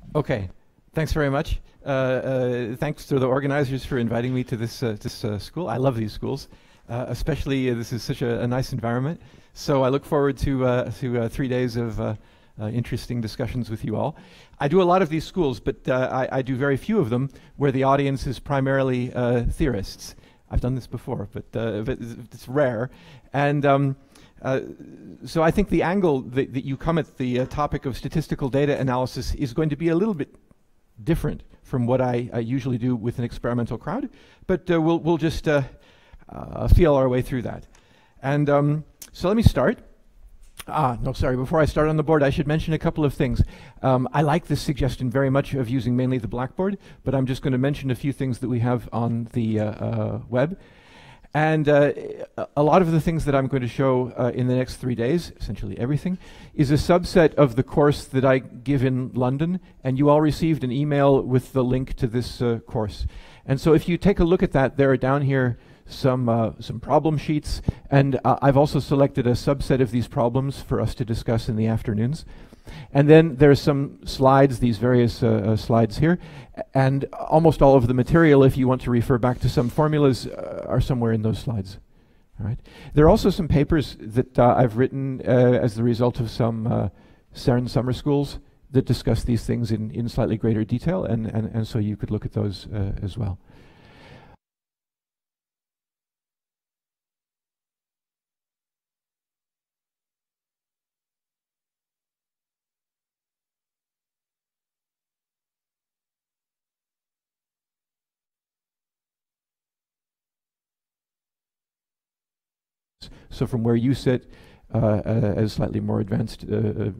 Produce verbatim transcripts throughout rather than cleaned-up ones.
Okay, thanks very much. Uh, uh, thanks to the organizers for inviting me to this uh, this uh, school. I love these schools, uh, especially uh, this is such a, a nice environment. So I look forward to uh, to uh, three days of uh, uh, interesting discussions with you all. I do a lot of these schools, but uh, I, I do very few of them where the audience is primarily uh, theorists. I've done this before, but, uh, but it's rare. And um, Uh, so I think the angle that, that you come at the uh, topic of statistical data analysis is going to be a little bit different from what I, I usually do with an experimental crowd, but uh, we'll, we'll just uh, uh, feel our way through that. And um, so let me start. Ah, no, sorry, before I start on the board, I should mention a couple of things. Um, I like this suggestion very much of using mainly the Blackboard, but I'm just going to mention a few things that we have on the uh, uh, web. And uh, a lot of the things that I'm going to show uh, in the next three days, essentially everything, is a subset of the course that I give in London, and you all received an email with the link to this uh, course. And so if you take a look at that, there are down here some, uh, some problem sheets, and uh, I've also selected a subset of these problems for us to discuss in the afternoons. And then there's some slides, these various uh, uh, slides here, and almost all of the material, if you want to refer back to some formulas, uh, are somewhere in those slides. All right. There are also some papers that uh, I've written uh, as the result of some uh, CERN summer schools that discuss these things in, in slightly greater detail, and, and, and so you could look at those uh, as well. So from where you sit uh, uh, as slightly more advanced uh, uh,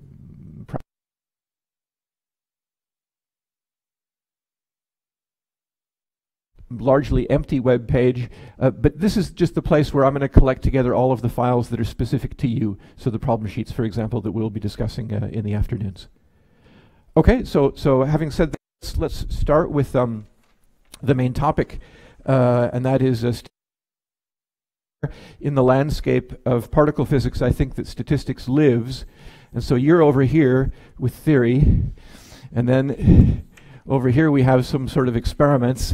largely empty web page, uh, but this is just the place where I'm going to collect together all of the files that are specific to you, so the problem sheets, for example, that we'll be discussing uh, in the afternoons. Okay, so, so having said this, let's start with um, the main topic, uh, and that is uh, in the landscape of particle physics. I think that statistics lives, and so you're over here with theory, and then over here we have some sort of experiments,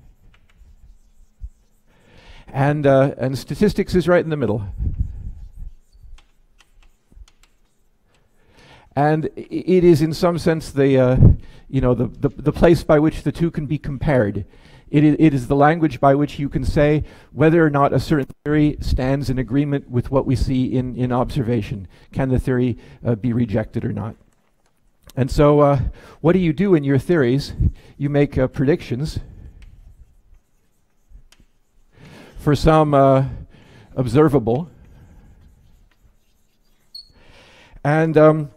and uh, and statistics is right in the middle. And it is in some sense the uh, you know the, the the place by which the two can be compared. It is, it is the language by which you can say whether or not a certain theory stands in agreement with what we see in, in observation. Can the theory uh, be rejected or not? And so uh, what do you do in your theories? You make uh, predictions for some uh, observable. And um,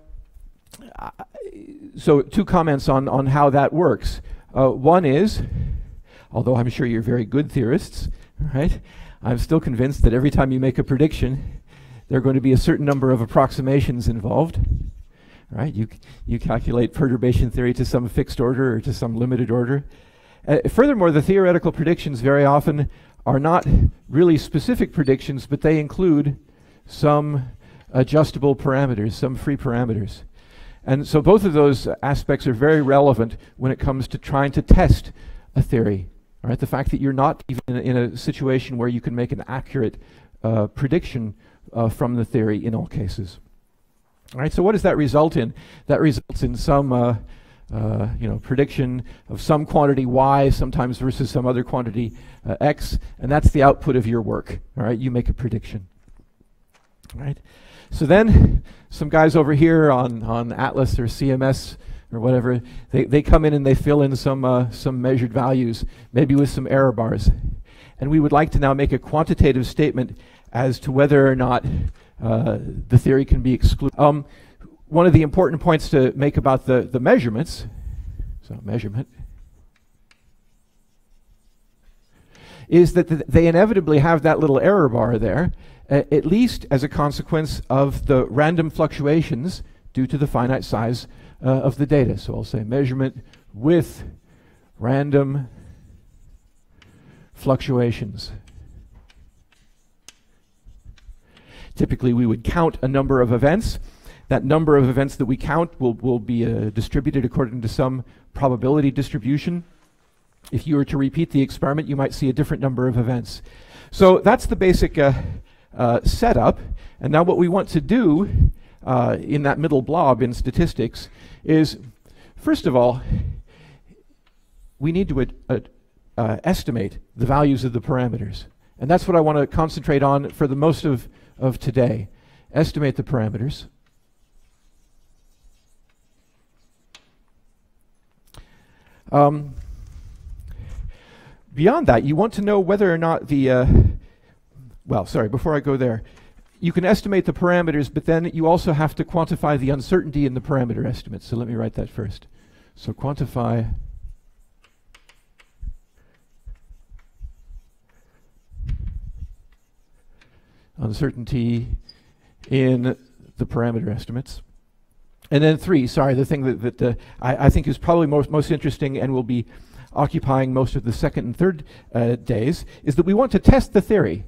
so two comments on, on how that works. Uh, one is, although I'm sure you're very good theorists, right? I'm still convinced that every time you make a prediction, there are going to be a certain number of approximations involved, right? You, you calculate perturbation theory to some fixed order or to some limited order. Uh, furthermore, the theoretical predictions very often are not really specific predictions, but they include some adjustable parameters, some free parameters. And so both of those aspects are very relevant when it comes to trying to test a theory. All right, the fact that you're not even in a, in a situation where you can make an accurate uh, prediction uh, from the theory in all cases. All right, so what does that result in? That results in some uh, uh, you know, prediction of some quantity y, sometimes versus some other quantity uh, x, and that's the output of your work. All right, you make a prediction. All right, so then some guys over here on, on Atlas or C M S or whatever, they, they come in and they fill in some, uh, some measured values, maybe with some error bars. And we would like to now make a quantitative statement as to whether or not uh, the theory can be excluded. Um, one of the important points to make about the, the measurements, so measurement, is that th they inevitably have that little error bar there, uh, at least as a consequence of the random fluctuations due to the finite size Uh, of the data. So I'll say measurement with random fluctuations. Typically we would count a number of events, That number of events that we count will, will be uh, distributed according to some probability distribution. If you were to repeat the experiment, you might see a different number of events. So that's the basic uh, uh, setup. And now what we want to do uh, in that middle blob in statistics is, first of all, we need to ad ad uh, estimate the values of the parameters. And that's what I want to concentrate on for the most of, of today. Estimate the parameters. Um, beyond that, you want to know whether or not the, uh, well, sorry, before I go there, you can estimate the parameters, but then you also have to quantify the uncertainty in the parameter estimates. So let me write that first. So quantify uncertainty in the parameter estimates. And then three, sorry, the thing that, that uh, I, I think is probably most, most interesting and will be occupying most of the second and third uh, days, is that we want to test the theory.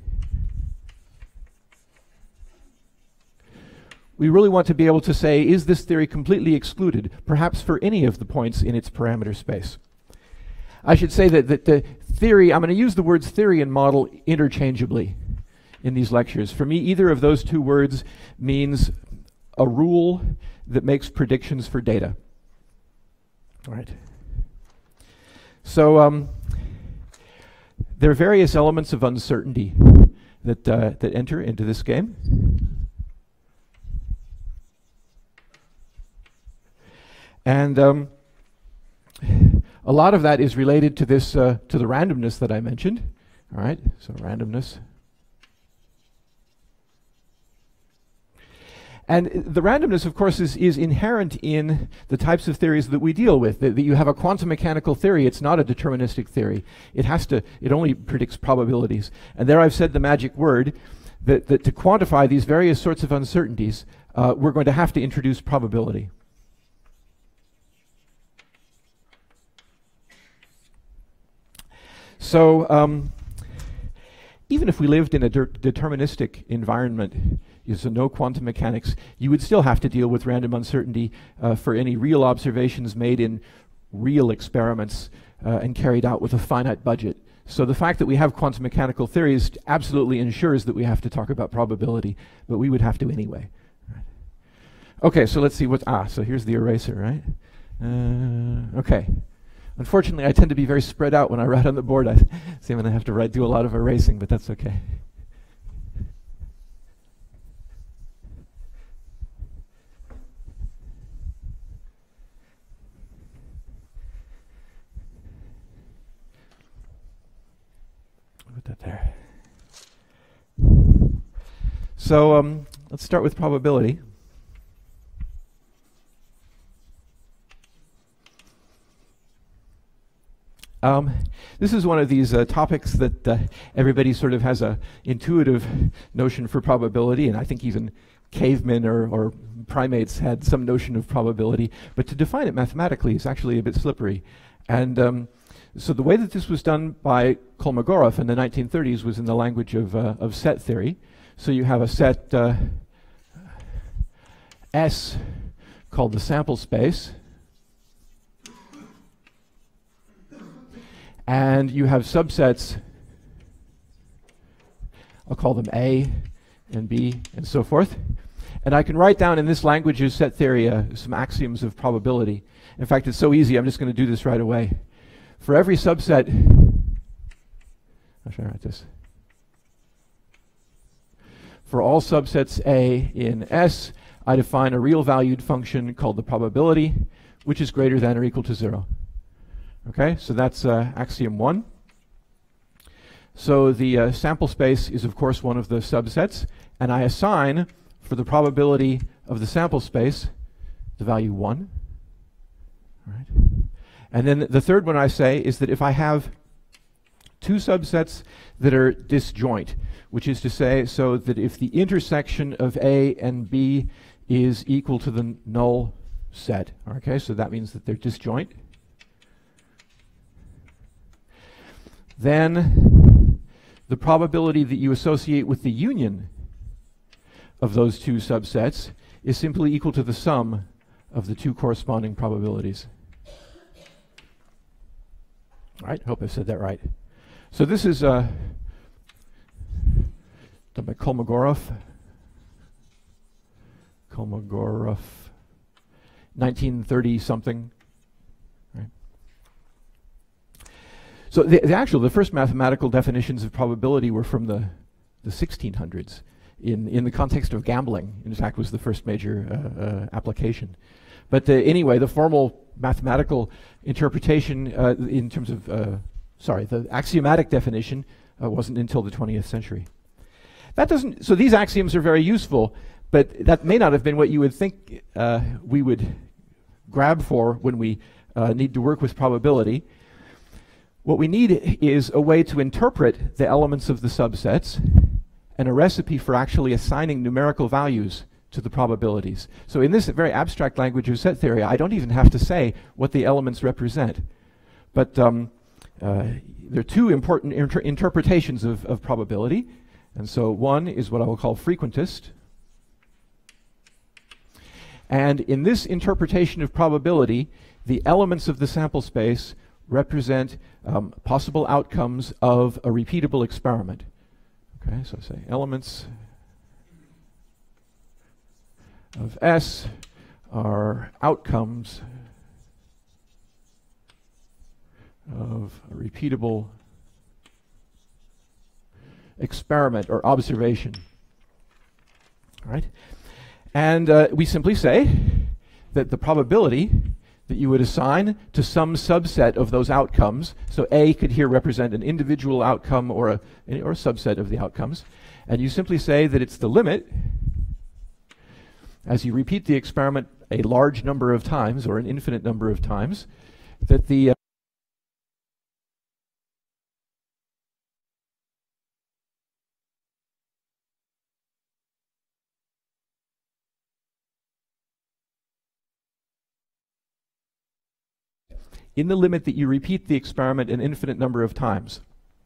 We really want to be able to say, is this theory completely excluded, perhaps for any of the points in its parameter space? I should say that, that the theory, I'm going to use the words theory and model interchangeably in these lectures. For me, either of those two words means a rule that makes predictions for data. All right. So um, there are various elements of uncertainty that, uh, that enter into this game. And um, a lot of that is related to this, uh, to the randomness that I mentioned. All right, so randomness. And the randomness, of course, is, is inherent in the types of theories that we deal with. That, that you have a quantum mechanical theory, it's not a deterministic theory. It has to, it only predicts probabilities. And there I've said the magic word, that, that to quantify these various sorts of uncertainties, uh, we're going to have to introduce probability. So um, even if we lived in a de deterministic environment, so no quantum mechanics, you would still have to deal with random uncertainty uh, for any real observations made in real experiments uh, and carried out with a finite budget. So the fact that we have quantum mechanical theories absolutely ensures that we have to talk about probability, but we would have to anyway. Right. Okay, so let's see what, ah, so here's the eraser, right? Uh, okay. Unfortunately, I tend to be very spread out when I write on the board. I see I'm going to have to write, do a lot of erasing, but that's okay. Put that there. So um, let's start with probability. Um, this is one of these uh, topics that uh, everybody sort of has a intuitive notion for probability, and I think even cavemen or, or primates had some notion of probability, but to define it mathematically is actually a bit slippery. And um, so the way that this was done by Kolmogorov in the nineteen thirties was in the language of, uh, of set theory. So you have a set uh, S called the sample space, and you have subsets, I'll call them A and B and so forth. And I can write down in this language of set theory uh, some axioms of probability. In fact, it's so easy, I'm just going to do this right away. For every subset, how should I write this? For all subsets A in S, I define a real valued function called the probability, which is greater than or equal to zero. Okay, so that's uh, axiom one. So the uh, sample space is, of course, one of the subsets, and I assign for the probability of the sample space the value one. All right. And then the third one I say is that if I have two subsets that are disjoint, which is to say, so that if the intersection of A and B is equal to the null set, okay, so that means that they're disjoint, then the probability that you associate with the union of those two subsets is simply equal to the sum of the two corresponding probabilities. All right, hope I said that right. So this is uh, done by Kolmogorov. Kolmogorov, nineteen thirty something. Right. So the, the actual, the first mathematical definitions of probability were from the, the sixteen hundreds. In, in the context of gambling, in fact, was the first major uh, uh, application. But uh, anyway, the formal mathematical interpretation uh, in terms of, uh, sorry, the axiomatic definition uh, wasn't until the twentieth century. That doesn't, so these axioms are very useful, but that may not have been what you would think uh, we would grab for when we uh, need to work with probability. What we need is a way to interpret the elements of the subsets and a recipe for actually assigning numerical values to the probabilities. So in this very abstract language of set theory, I don't even have to say what the elements represent. But um, uh, there are two important inter interpretations of, of probability. And so one is what I will call frequentist. And in this interpretation of probability, the elements of the sample space represent um, possible outcomes of a repeatable experiment. Okay, so say elements of S are outcomes of a repeatable experiment or observation. All right? And uh, we simply say that the probability that you would assign to some subset of those outcomes, so A could here represent an individual outcome or a, or a subset of the outcomes, and you simply say that it's the limit as you repeat the experiment a large number of times or an infinite number of times, that the uh, in the limit that you repeat the experiment an infinite number of times.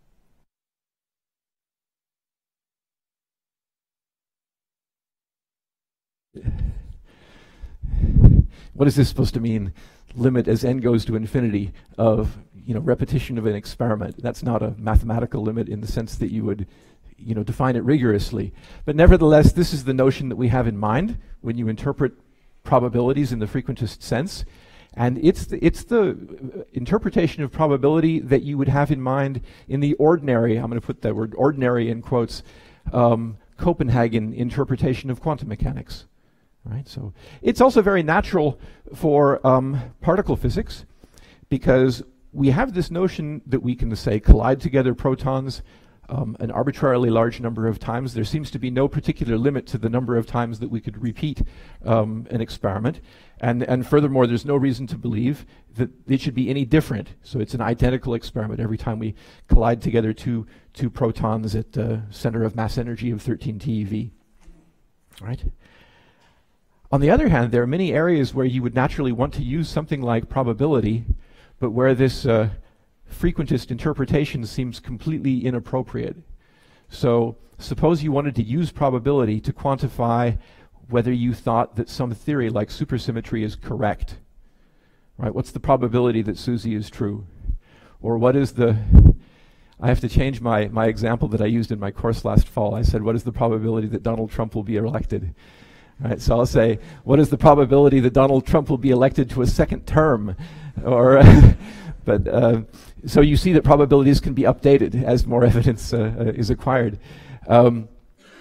What is this supposed to mean? Limit as n goes to infinity of, you know, repetition of an experiment. That's not a mathematical limit in the sense that you would, you know, define it rigorously. But nevertheless, this is the notion that we have in mind when you interpret probabilities in the frequentist sense. And it's the, it's the interpretation of probability that you would have in mind in the ordinary, I'm going to put that word ordinary in quotes, um, Copenhagen interpretation of quantum mechanics. Right? So it's also very natural for um, particle physics, because we have this notion that we can, say, collide together protons um, an arbitrarily large number of times. There seems to be no particular limit to the number of times that we could repeat um, an experiment. And, and furthermore, there's no reason to believe that it should be any different. So it's an identical experiment every time we collide together two, two protons at the center of mass energy of thirteen T eV. Right? On the other hand, there are many areas where you would naturally want to use something like probability, but where this uh, frequentist interpretation seems completely inappropriate. So suppose you wanted to use probability to quantify whether you thought that some theory like supersymmetry is correct. Right? What's the probability that Susie is true? Or what is the, I have to change my, my example that I used in my course last fall. I said, what is the probability that Donald Trump will be elected? Right, so I'll say, what is the probability that Donald Trump will be elected to a second term? Or, but uh, so you see that probabilities can be updated as more evidence uh, uh, is acquired. Um,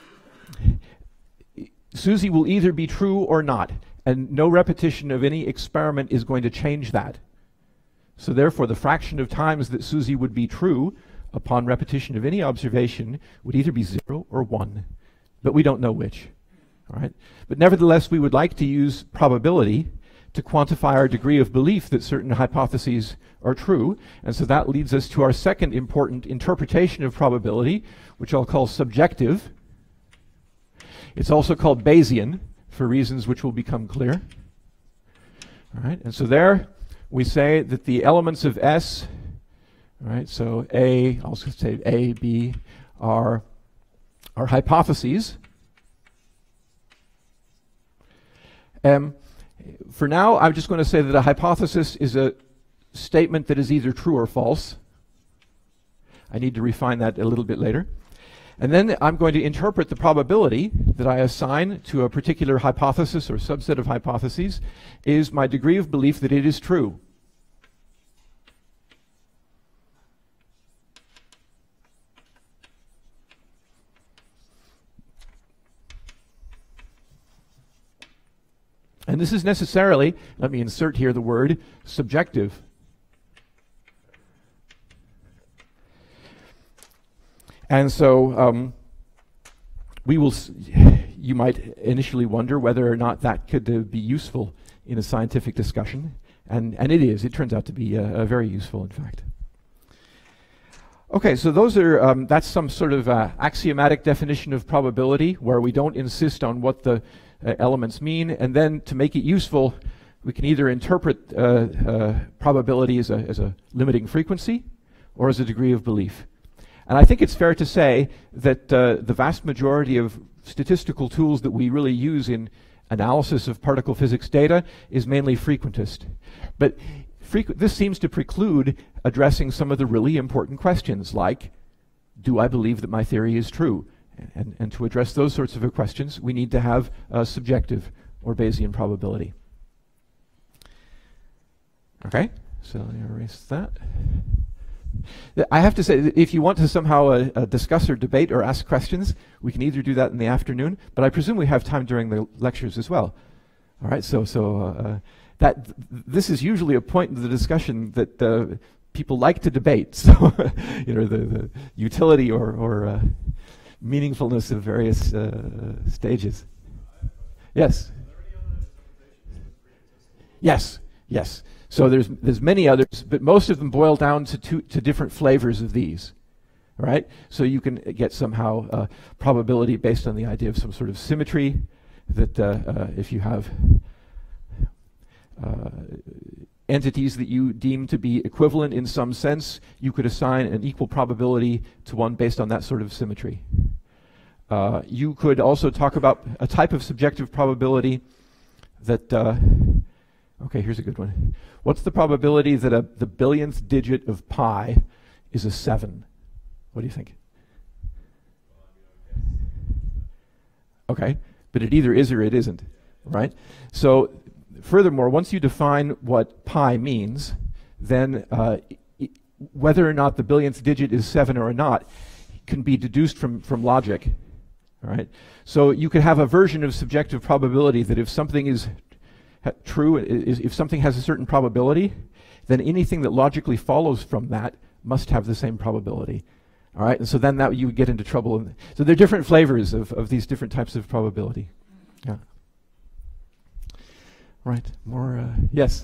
Susie will either be true or not, and no repetition of any experiment is going to change that. So therefore, the fraction of times that Susie would be true upon repetition of any observation would either be zero or one, but we don't know which. All right? But nevertheless, we would like to use probability to quantify our degree of belief that certain hypotheses are true. And so that leads us to our second important interpretation of probability, which I'll call subjective. It's also called Bayesian, for reasons which will become clear. All right? And so there we say that the elements of S, all right, so A, I'll say A, B, are, are hypotheses. Um, for now, I'm just going to say that a hypothesis is a statement that is either true or false. I need to refine that a little bit later. And then I'm going to interpret the probability that I assign to a particular hypothesis or subset of hypotheses is my degree of belief that it is true. And this is necessarily, let me insert here the word, subjective. And so um, we will, s you might initially wonder whether or not that could uh, be useful in a scientific discussion. And, and it is. It turns out to be uh, uh, very useful, in fact. Okay, so those are, um, that's some sort of uh, axiomatic definition of probability where we don't insist on what the uh, elements mean. And then to make it useful, we can either interpret uh, uh, probability as a, as a limiting frequency or as a degree of belief. And I think it's fair to say that uh, the vast majority of statistical tools that we really use in analysis of particle physics data is mainly frequentist. But frequ this seems to preclude addressing some of the really important questions like, do I believe that my theory is true? And, and to address those sorts of questions, we need to have a subjective or Bayesian probability. Okay, so let me erase that. I have to say, that if you want to somehow uh, uh, discuss or debate or ask questions, we can either do that in the afternoon, but I presume we have time during the lectures as well. All right, so so uh, that th this is usually a point in the discussion that uh, people like to debate. So you know, the, the utility or, or uh, meaningfulness of various uh, stages. Yes. Yes. Yes. So there's there's many others, but most of them boil down to two to different flavors of these, right? So you can get somehow uh, probability based on the idea of some sort of symmetry, that uh, uh, if you have uh, entities that you deem to be equivalent in some sense, you could assign an equal probability to one based on that sort of symmetry. Uh, you could also talk about a type of subjective probability that. Uh, Okay, here's a good one. What's the probability that a, the billionth digit of pi is a seven? What do you think? Okay, but it either is or it isn't, right? So furthermore, once you define what pi means, then uh, I, whether or not the billionth digit is seven or not can be deduced from, from logic, all right? So you could have a version of subjective probability that if something is true, is, if something has a certain probability, then anything that logically follows from that must have the same probability. All right, and so then that you get into trouble. So there are different flavors of, of these different types of probability. Yeah. Right. More. Uh, yes.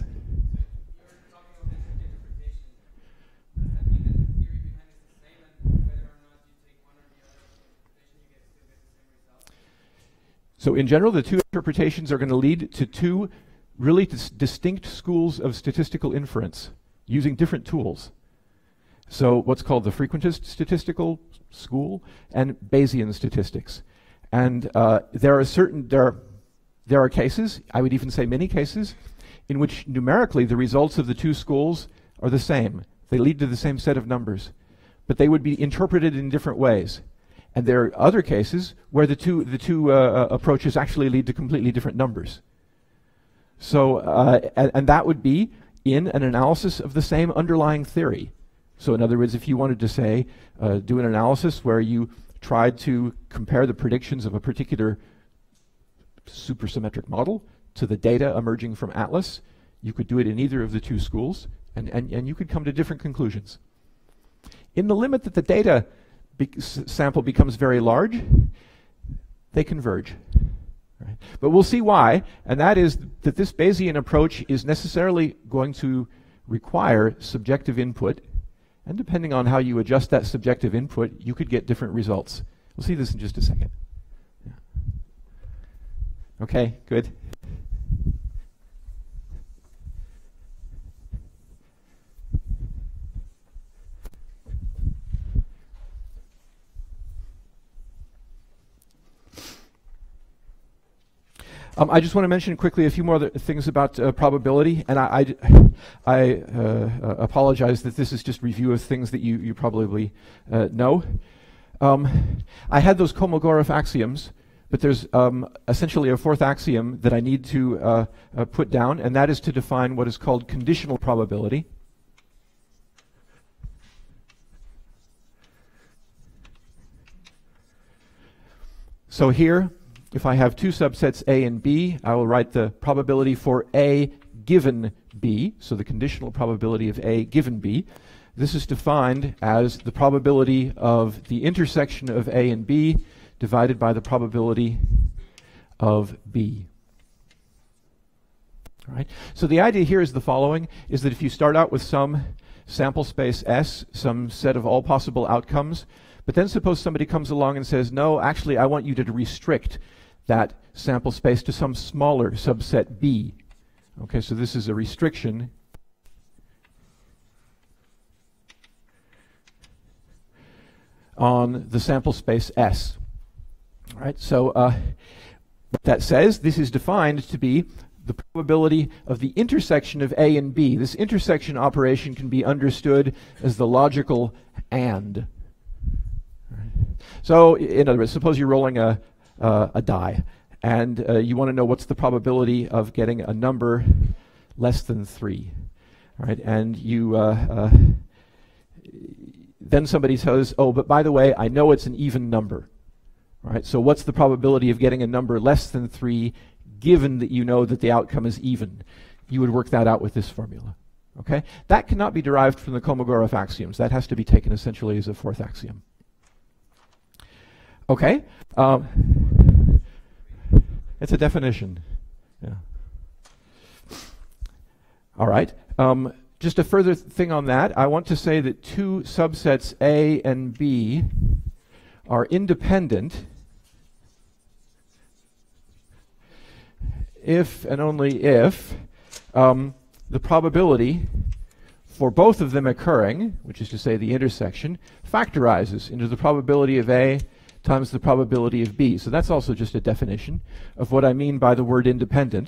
So in general, the two interpretations are going to lead to two really dis distinct schools of statistical inference using different tools. So what's called the frequentist statistical school and Bayesian statistics. And uh, there are certain, there are, there are cases, I would even say many cases, in which numerically the results of the two schools are the same. They lead to the same set of numbers, but they would be interpreted in different ways. And there are other cases where the two, the two uh, approaches actually lead to completely different numbers. So, uh, and, and that would be in an analysis of the same underlying theory. So in other words, if you wanted to say, uh, do an analysis where you tried to compare the predictions of a particular supersymmetric model to the data emerging from ATLAS, you could do it in either of the two schools, and, and, and you could come to different conclusions. In the limit that the data Be sample becomes very large, they converge. Right? But we'll see why, and that is that this Bayesian approach is necessarily going to require subjective input, and depending on how you adjust that subjective input, you could get different results. We'll see this in just a second. Yeah. Okay, good. Um, I just want to mention quickly a few more other things about uh, probability, and I, I, I uh, uh, apologize that this is just review of things that you, you probably uh, know. Um, I had those Kolmogorov axioms, but there's um, essentially a fourth axiom that I need to uh, uh, put down, and that is to define what is called conditional probability. So here, if I have two subsets A and B, I will write the probability for A given B, so the conditional probability of A given B. This is defined as the probability of the intersection of A and B divided by the probability of B. All right. So the idea here is the following, is that if you start out with some sample space S, some set of all possible outcomes, but then suppose somebody comes along and says, no, actually I want you to restrict that sample space to some smaller subset B. Okay, so this is a restriction on the sample space S. All right, so uh, what that says, this is defined to be the probability of the intersection of A and B. This intersection operation can be understood as the logical AND. All right. So, in other words, suppose you're rolling a, uh, a die, and uh, you want to know what's the probability of getting a number less than three. All right, and you uh, uh, then somebody says, oh, but by the way, I know it's an even number. All right, so what's the probability of getting a number less than three given that you know that the outcome is even? You would work that out with this formula. Okay, that cannot be derived from the Kolmogorov axioms. That has to be taken essentially as a fourth axiom. Okay, um, it's a definition. Yeah. All right. Um, just a further th thing on that, I want to say that two subsets A and B are independent if and only if um, the probability for both of them occurring, which is to say the intersection, factorizes into the probability of A times the probability of B. So that's also just a definition of what I mean by the word independent.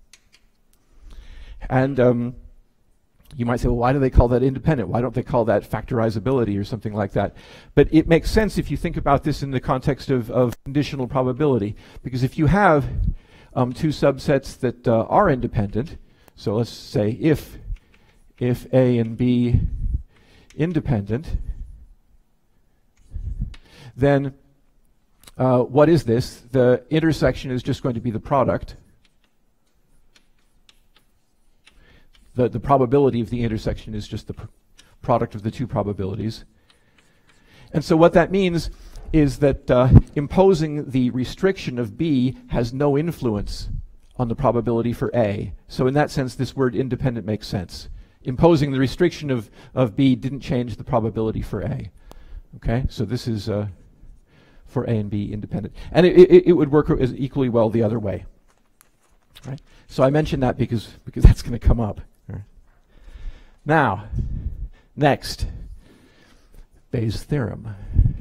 And um, you might say, well, why do they call that independent? Why don't they call that factorizability or something like that? But it makes sense if you think about this in the context of, of conditional probability. Because if you have um, two subsets that uh, are independent, so let's say if, if A and B independent, then uh, what is this? The intersection is just going to be the product. The, the probability of the intersection is just the pr product of the two probabilities. And so what that means is that uh, imposing the restriction of B has no influence on the probability for A. So in that sense, this word independent makes sense. Imposing the restriction of, of B didn't change the probability for A. Okay, so this is uh, for A and B independent. And it, it, it would work as equally well the other way. Right? So I mentioned that because, because that's going to come up. Right? Now, next, Bayes' theorem.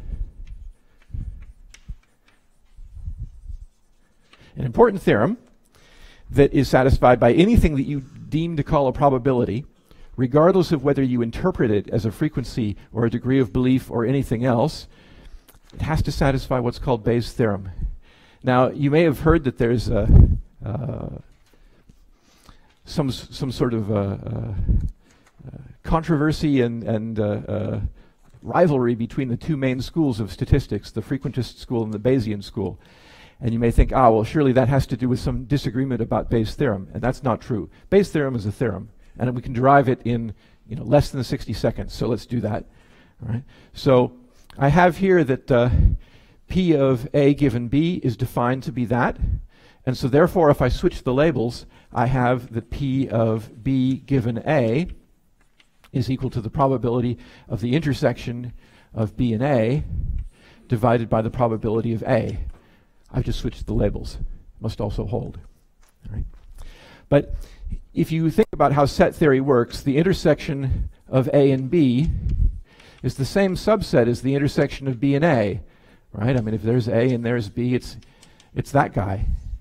An important theorem that is satisfied by anything that you deem to call a probability, regardless of whether you interpret it as a frequency or a degree of belief or anything else. It has to satisfy what's called Bayes' theorem. Now, you may have heard that there's a, uh, some some sort of uh, uh, uh, controversy and, and uh, uh, rivalry between the two main schools of statistics, the frequentist school and the Bayesian school. And you may think, ah, well, surely that has to do with some disagreement about Bayes' theorem, and that's not true. Bayes' theorem is a theorem, and we can derive it in you know less than sixty seconds. So let's do that. All right. So I have here that uh, P of A given B is defined to be that. And so therefore, if I switch the labels, I have that P of B given A is equal to the probability of the intersection of B and A divided by the probability of A. I've just switched the labels. Must also hold. All right. But if you think about how set theory works, the intersection of A and B is the same subset as the intersection of B and A, right? I mean, if there's A and there's B, it's it's that guy.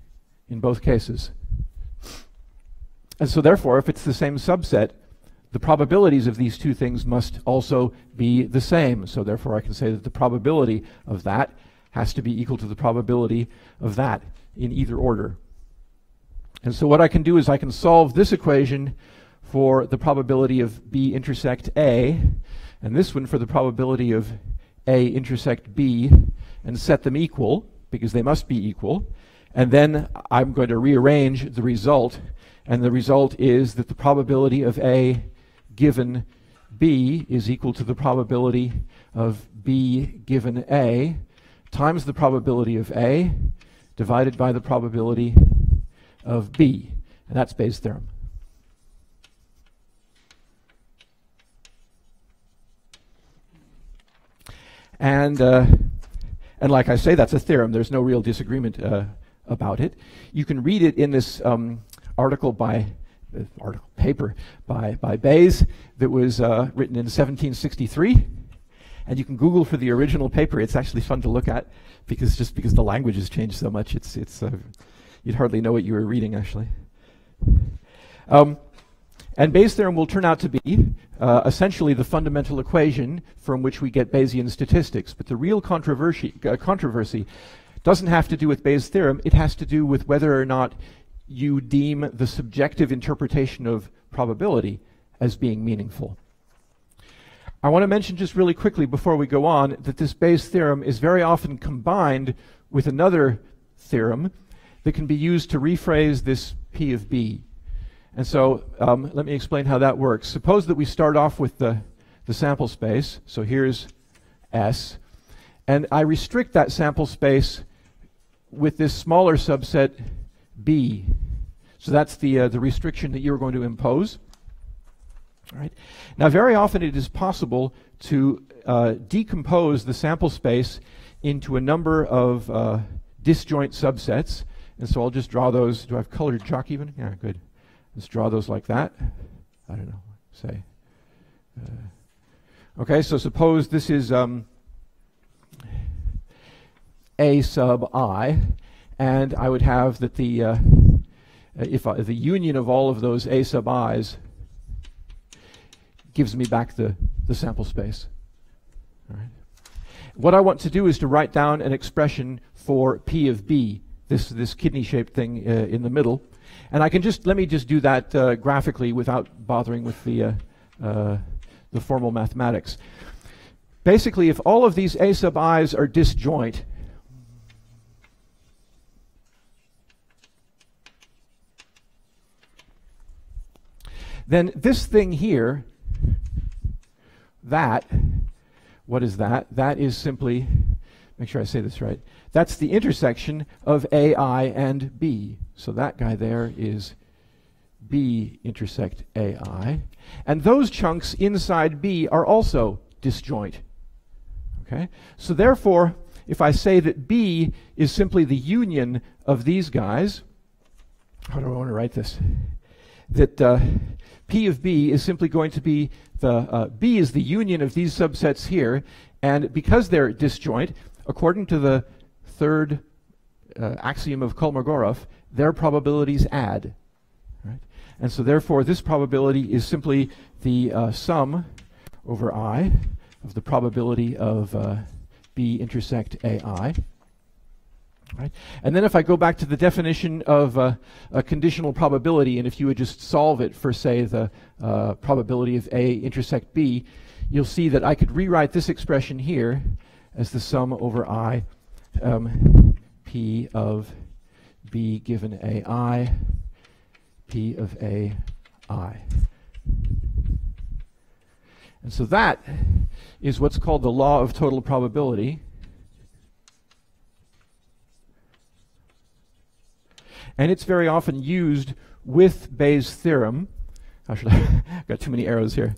in both cases. And so therefore, if it's the same subset, the probabilities of these two things must also be the same. So therefore I can say that the probability of that has to be equal to the probability of that in either order. And so what I can do is I can solve this equation for the probability of B intersect A, and this one for the probability of A intersect B, and set them equal, because they must be equal. And then I'm going to rearrange the result, and the result is that the probability of A given B is equal to the probability of B given A times the probability of A divided by the probability of B. And that's Bayes' theorem. And, uh, and like I say, that's a theorem. There's no real disagreement uh, about it. You can read it in this um, article by uh, article paper by by Bayes that was uh, written in seventeen sixty-three, and you can Google for the original paper. It's actually fun to look at because just because the language has changed so much, it's it's uh, you'd hardly know what you were reading actually. Um, and Bayes' theorem will turn out to be uh, essentially the fundamental equation from which we get Bayesian statistics. But the real controversy uh, controversy doesn't have to do with Bayes' theorem. It has to do with whether or not you deem the subjective interpretation of probability as being meaningful. I want to mention just really quickly before we go on that this Bayes' theorem is very often combined with another theorem that can be used to rephrase this P of B. And so um, let me explain how that works. Suppose that we start off with the, the sample space. So here's S. And I restrict that sample space with this smaller subset B. So that's the, uh, the restriction that you're going to impose. All right. Now, very often it is possible to uh, decompose the sample space into a number of uh, disjoint subsets. And so I'll just draw those. Do I have colored chalk even? Yeah, good. Let's draw those like that. I don't know, say. Uh, okay, so suppose this is um, A sub I, and I would have that the, uh, if I, the union of all of those A sub i's gives me back the, the sample space. All right. What I want to do is to write down an expression for P of B, this, this kidney-shaped thing uh, in the middle. And I can just, let me just do that uh, graphically without bothering with the, uh, uh, the formal mathematics. Basically, if all of these A sub i's are disjoint, then this thing here, that, what is that? That is simply, make sure I say this right, that's the intersection of A I and B. So that guy there is B intersect A I. And those chunks inside B are also disjoint. Okay? So therefore, if I say that B is simply the union of these guys, how do I want to write this? That uh, P of B is simply going to be the, uh, B is the union of these subsets here, and because they're disjoint, according to the third uh, axiom of Kolmogorov, their probabilities add. Right? And so therefore this probability is simply the uh, sum over I of the probability of uh, B intersect A I. Right? And then if I go back to the definition of uh, a conditional probability, and if you would just solve it for, say, the uh, probability of A intersect B, you'll see that I could rewrite this expression here as the sum over I um, P of B given A I, P of A I. And so that is what's called the law of total probability. And it's very often used with Bayes' theorem. Actually, I've got too many arrows here.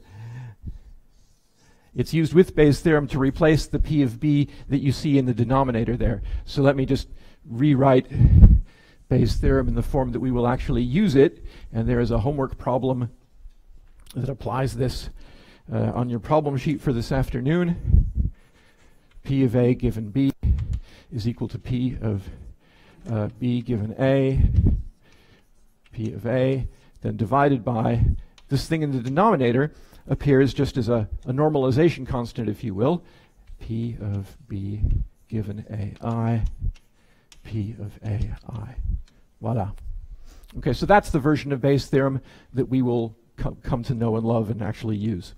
It's used with Bayes' theorem to replace the P of B that you see in the denominator there. So let me just rewrite Bayes' theorem in the form that we will actually use it. And there is a homework problem that applies this uh, on your problem sheet for this afternoon. P of A given B is equal to P of uh, B given A, P of A, then divided by this thing in the denominator appears just as a, a normalization constant, if you will, P of B given A I, P of A I. Voila. Okay, so that's the version of Bayes' theorem that we will co come to know and love and actually use.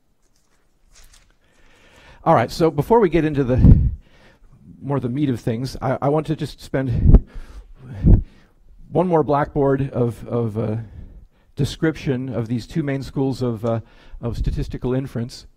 All right, so before we get into the more the meat of things, I, I want to just spend one more blackboard of, of uh, description of these two main schools of, uh, of statistical inference.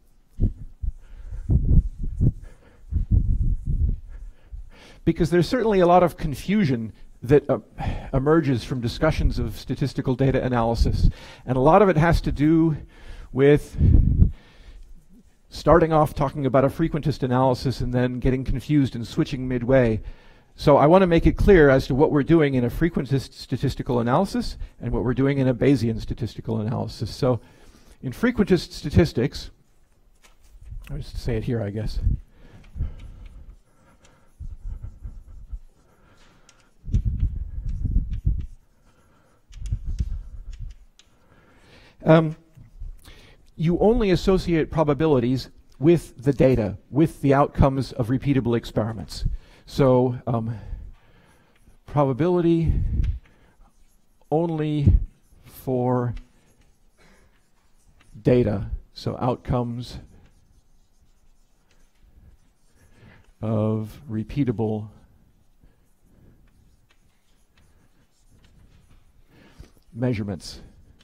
Because there's certainly a lot of confusion that uh, emerges from discussions of statistical data analysis. And a lot of it has to do with starting off talking about a frequentist analysis and then getting confused and switching midway. So I want to make it clear as to what we're doing in a frequentist statistical analysis and what we're doing in a Bayesian statistical analysis. So in frequentist statistics, I'll just say it here, I guess. Um, you only associate probabilities with the data, with the outcomes of repeatable experiments. So um, probability only for data, so outcomes of repeatable measurements.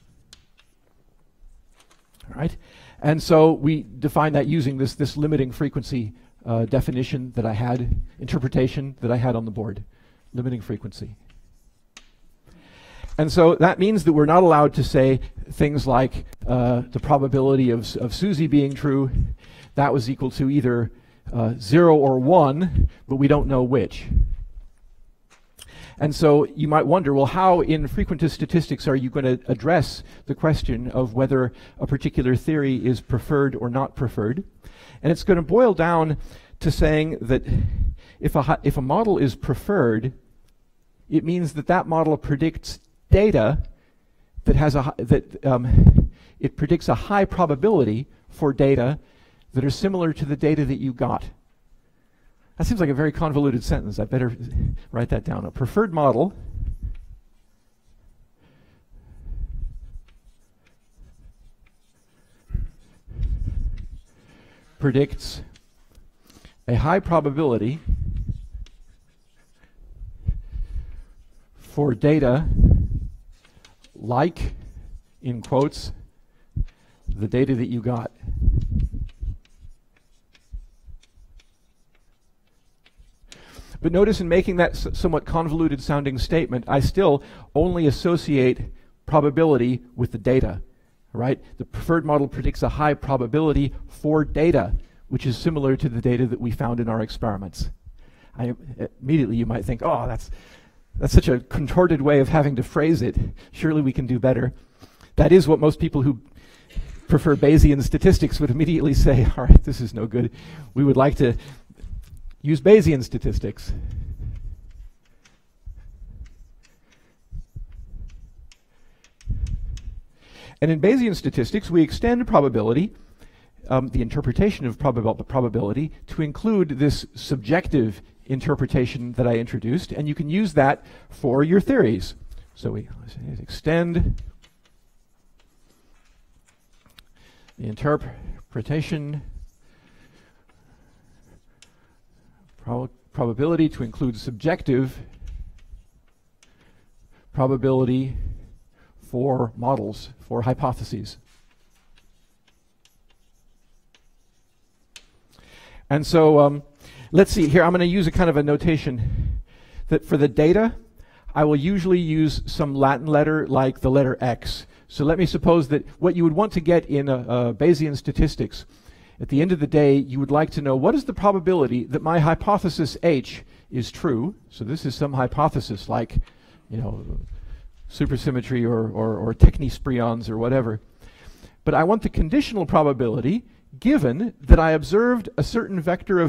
All right, and so we define that using this this limiting frequency uh, definition that I had, interpretation that I had on the board, limiting frequency. And so that means that we're not allowed to say things like uh, the probability of of Susie being true, that was equal to either uh, zero or one, but we don't know which. And so you might wonder, well, how in frequentist statistics are you going to address the question of whether a particular theory is preferred or not preferred? And it's going to boil down to saying that if a, if a model is preferred, it means that that model predicts data that has a, that um, it predicts a high probability for data that are similar to the data that you got. That seems like a very convoluted sentence. I better write that down. A preferred model predicts a high probability for data like, in quotes, the data that you got. But notice in making that s somewhat convoluted sounding statement, I still only associate probability with the data, right? The preferred model predicts a high probability for data, which is similar to the data that we found in our experiments. I, immediately you might think, oh, that's, that's such a contorted way of having to phrase it. Surely we can do better. That is what most people who prefer Bayesian statistics would immediately say, all right, this is no good. We would like to use Bayesian statistics. And in Bayesian statistics, we extend probability, um, the interpretation of probabil probability, to include this subjective interpretation that I introduced, and you can use that for your theories. So we extend the interpretation Prob probability to include subjective probability for models, for hypotheses. And so um, let's see here, I'm going to use a kind of a notation that for the data, I will usually use some Latin letter like the letter X. So let me suppose that what you would want to get in a, a Bayesian statistics, at the end of the day, you would like to know what is the probability that my hypothesis H is true. So this is some hypothesis like, you know, supersymmetry or, or, or technisprions or whatever. But I want the conditional probability given that I observed a certain vector of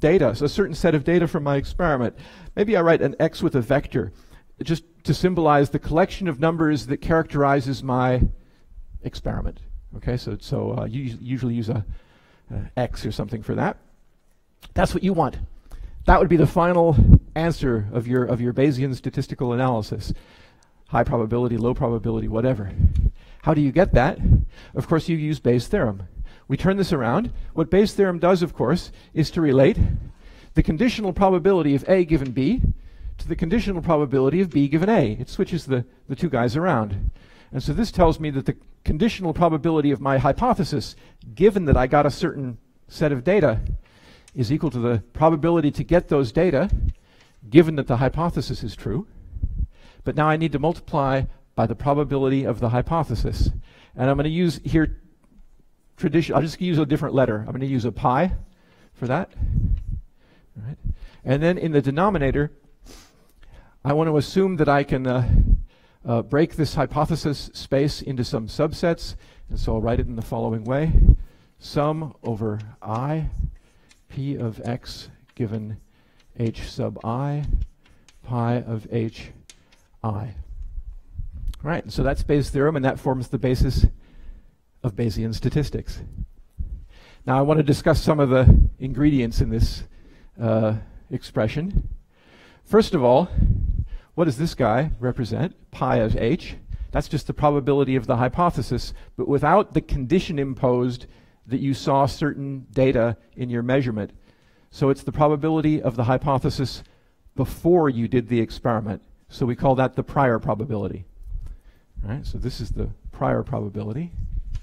data, so a certain set of data from my experiment. Maybe I write an x with a vector, just to symbolize the collection of numbers that characterizes my experiment. Okay, so, so uh, you usually use a, a x or something for that. That's what you want. That would be the final answer of your, of your Bayesian statistical analysis. High probability, low probability, whatever. How do you get that? Of course, you use Bayes' theorem. We turn this around. What Bayes' theorem does, of course, is to relate the conditional probability of A given B to the conditional probability of B given A. It switches the, the two guys around. And so this tells me that the conditional probability of my hypothesis, given that I got a certain set of data, is equal to the probability to get those data, given that the hypothesis is true. But now I need to multiply by the probability of the hypothesis. And I'm going to use here tradition. I'll just use a different letter. I'm going to use a pi for that. All right. And then in the denominator, I want to assume that I can uh, uh, break this hypothesis space into some subsets. And so I'll write it in the following way. Sum over I, P of x given h sub I, pi of h I. Right, so that's Bayes' theorem, and that forms the basis of Bayesian statistics. Now I want to discuss some of the ingredients in this uh, expression. First of all, what does this guy represent? Pi of h. That's just the probability of the hypothesis, but without the condition imposed that you saw certain data in your measurement. So it's the probability of the hypothesis before you did the experiment. So we call that the prior probability. All right, so this is the prior probability.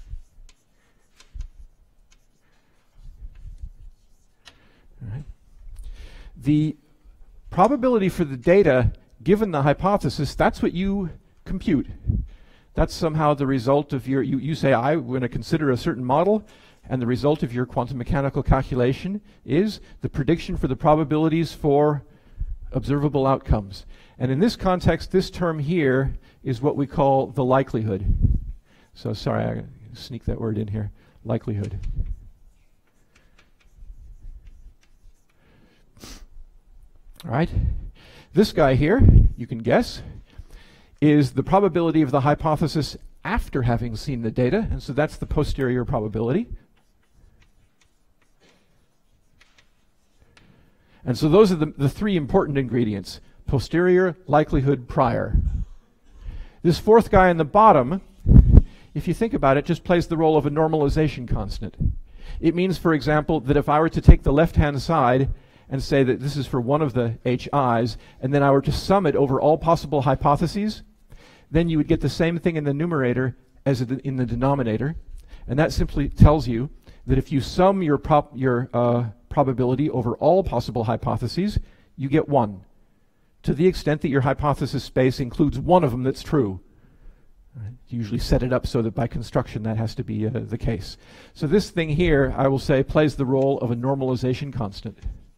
All right. The probability for the data given the hypothesis, that's what you compute. That's somehow the result of your, you, you say, I'm going to consider a certain model, and the result of your quantum mechanical calculation is the prediction for the probabilities for observable outcomes. And in this context, this term here is what we call the likelihood. So sorry, I sneak that word in here, likelihood. All right, this guy here, you can guess, is the probability of the hypothesis after having seen the data, and so that's the posterior probability. And so those are the, the three important ingredients: posterior, likelihood, prior. This fourth guy in the bottom, if you think about it, just plays the role of a normalization constant. It means, for example, that if I were to take the left-hand side and say that this is for one of the H I's, and then I were to sum it over all possible hypotheses, then you would get the same thing in the numerator as in the denominator. And that simply tells you that if you sum your, prop, your uh, probability over all possible hypotheses, you get one, to the extent that your hypothesis space includes one of them that's true. Right? You usually set it up so that by construction that has to be uh, the case. So this thing here, I will say, plays the role of a normalization constant.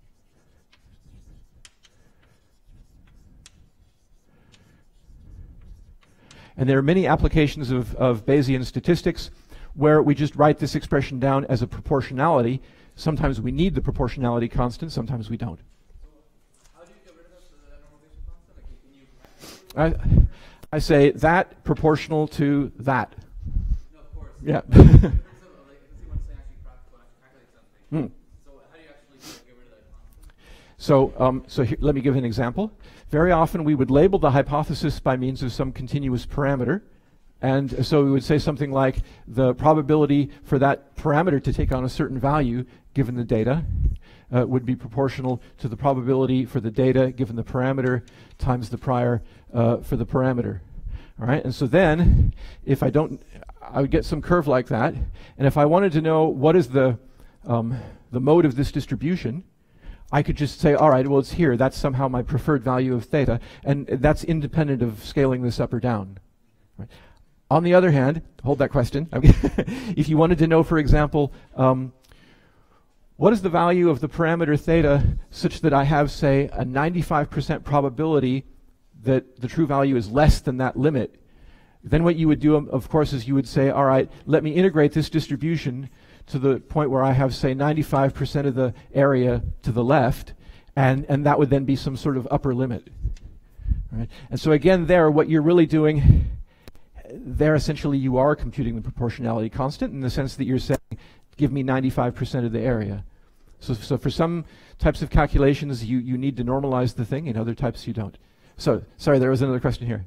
And there are many applications of, of Bayesian statistics where we just write this expression down as a proportionality. Sometimes we need the proportionality constant, sometimes we don't. How do you get rid of the normalization constant? Like, can you I, I say that proportional to that. No, of course. Yeah. In terms of, like, if you want to say actually practical, actually calculate something. Hmm. So how do you actually get, get rid of that constant? So, um, so here, let me give an example. Very often we would label the hypothesis by means of some continuous parameter. And so we would say something like the probability for that parameter to take on a certain value given the data uh, would be proportional to the probability for the data given the parameter times the prior uh, for the parameter. All right, and so then if I don't, I would get some curve like that. And if I wanted to know what is the, um, the mode of this distribution, I could just say, all right, well, it's here. That's somehow my preferred value of theta. And that's independent of scaling this up or down. Right. On the other hand, hold that question. If you wanted to know, for example, um, what is the value of the parameter theta such that I have, say, a ninety-five percent probability that the true value is less than that limit, Then what you would do, um, of course, is you would say, all right, let me integrate this distribution to the point where I have, say, ninety-five percent of the area to the left, and, and that would then be some sort of upper limit. Right? And so again, there, what you're really doing, there essentially you are computing the proportionality constant in the sense that you're saying, give me ninety-five percent of the area. So, so for some types of calculations, you, you need to normalize the thing, in other types you don't. So, sorry, there was another question here.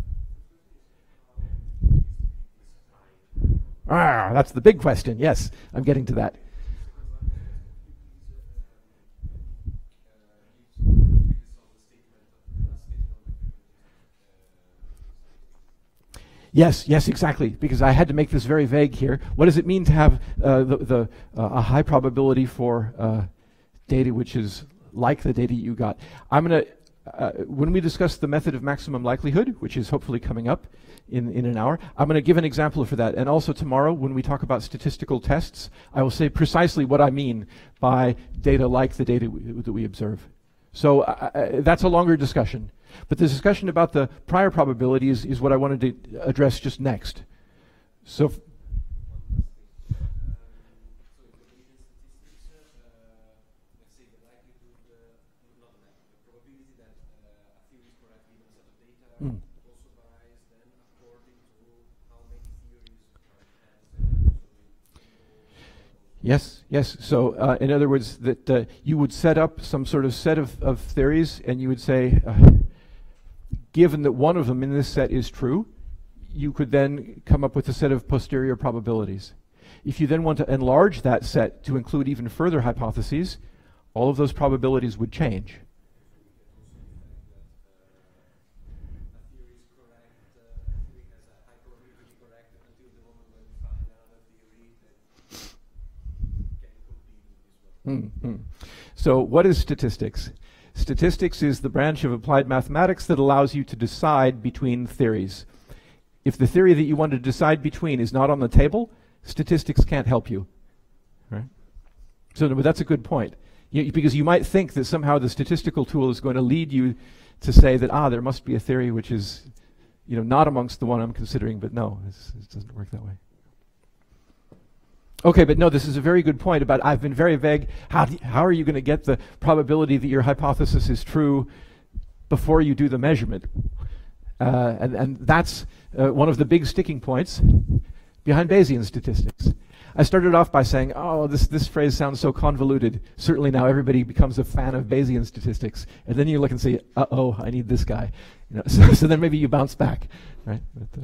Ah, that's the big question. Yes, I'm getting to that. Yes, yes, exactly, because I had to make this very vague here. What does it mean to have uh, the, the, uh, a high probability for uh, data which is like the data you got? I'm going to, uh, when we discuss the method of maximum likelihood, which is hopefully coming up in, in an hour, I'm going to give an example for that. And also tomorrow, when we talk about statistical tests, I will say precisely what I mean by data like the data w that we observe. So uh, uh, that's a longer discussion. But the discussion about the prior probability is, is what I wanted to address just next. So, f mm. Yes, yes. So uh, in other words, that uh, you would set up some sort of set of, of theories, and you would say, uh, given that one of them in this set is true, you could then come up with a set of posterior probabilities. If you then want to enlarge that set to include even further hypotheses, all of those probabilities would change. Mm-hmm. So what is statistics? Statistics is the branch of applied mathematics that allows you to decide between theories. If the theory that you want to decide between is not on the table, statistics can't help you. Right? So but that's a good point. You, because you might think that somehow the statistical tool is going to lead you to say that, ah, there must be a theory which is, you know, not amongst the one I'm considering, but no, it's, it doesn't work that way. Okay, but no, this is a very good point about, I've been very vague. How, do you, how are you going to get the probability that your hypothesis is true before you do the measurement? Uh, and, and that's uh, one of the big sticking points behind Bayesian statistics. I started off by saying, oh, this, this phrase sounds so convoluted. Certainly now everybody becomes a fan of Bayesian statistics. And then you look and say, uh-oh, I need this guy. You know, so, so then maybe you bounce back, right? But, uh,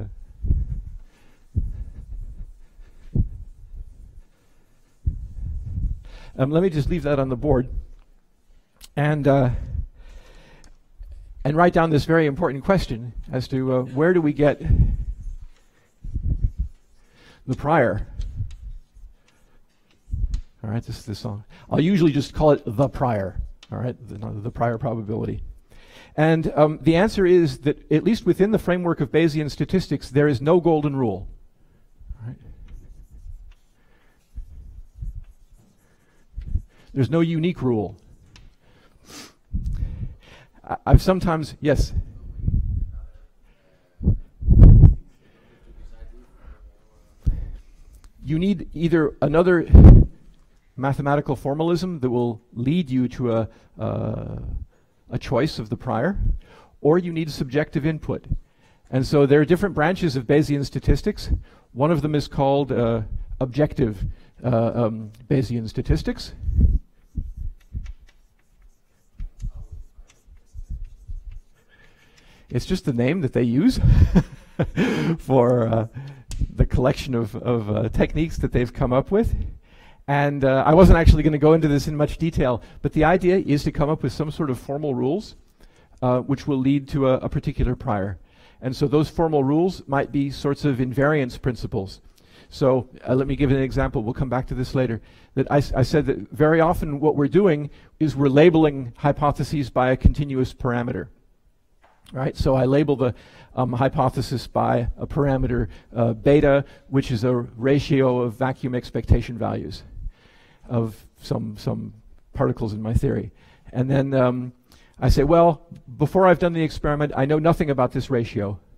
Um, let me just leave that on the board and, uh, and write down this very important question as to uh, where do we get the prior. All right, this is the song. I'll usually just call it the prior, all right, the, the prior probability. And um, the answer is that at least within the framework of Bayesian statistics, there is no golden rule. All right. There's no unique rule. I, I've sometimes, yes? You need either another mathematical formalism that will lead you to a, uh, a choice of the prior, or you need subjective input. And so there are different branches of Bayesian statistics. One of them is called uh, objective uh, um, Bayesian statistics. It's just the name that they use for uh, the collection of, of uh, techniques that they've come up with. And uh, I wasn't actually going to go into this in much detail, but the idea is to come up with some sort of formal rules uh, which will lead to a, a particular prior. And so those formal rules might be sorts of invariance principles. So uh, let me give an example. We'll come back to this later. That I, I said that very often what we're doing is we're labeling hypotheses by a continuous parameter. Right, so I label the um, hypothesis by a parameter uh, beta, which is a ratio of vacuum expectation values of some some particles in my theory. And then um, I say, well, before I've done the experiment, I know nothing about this ratio.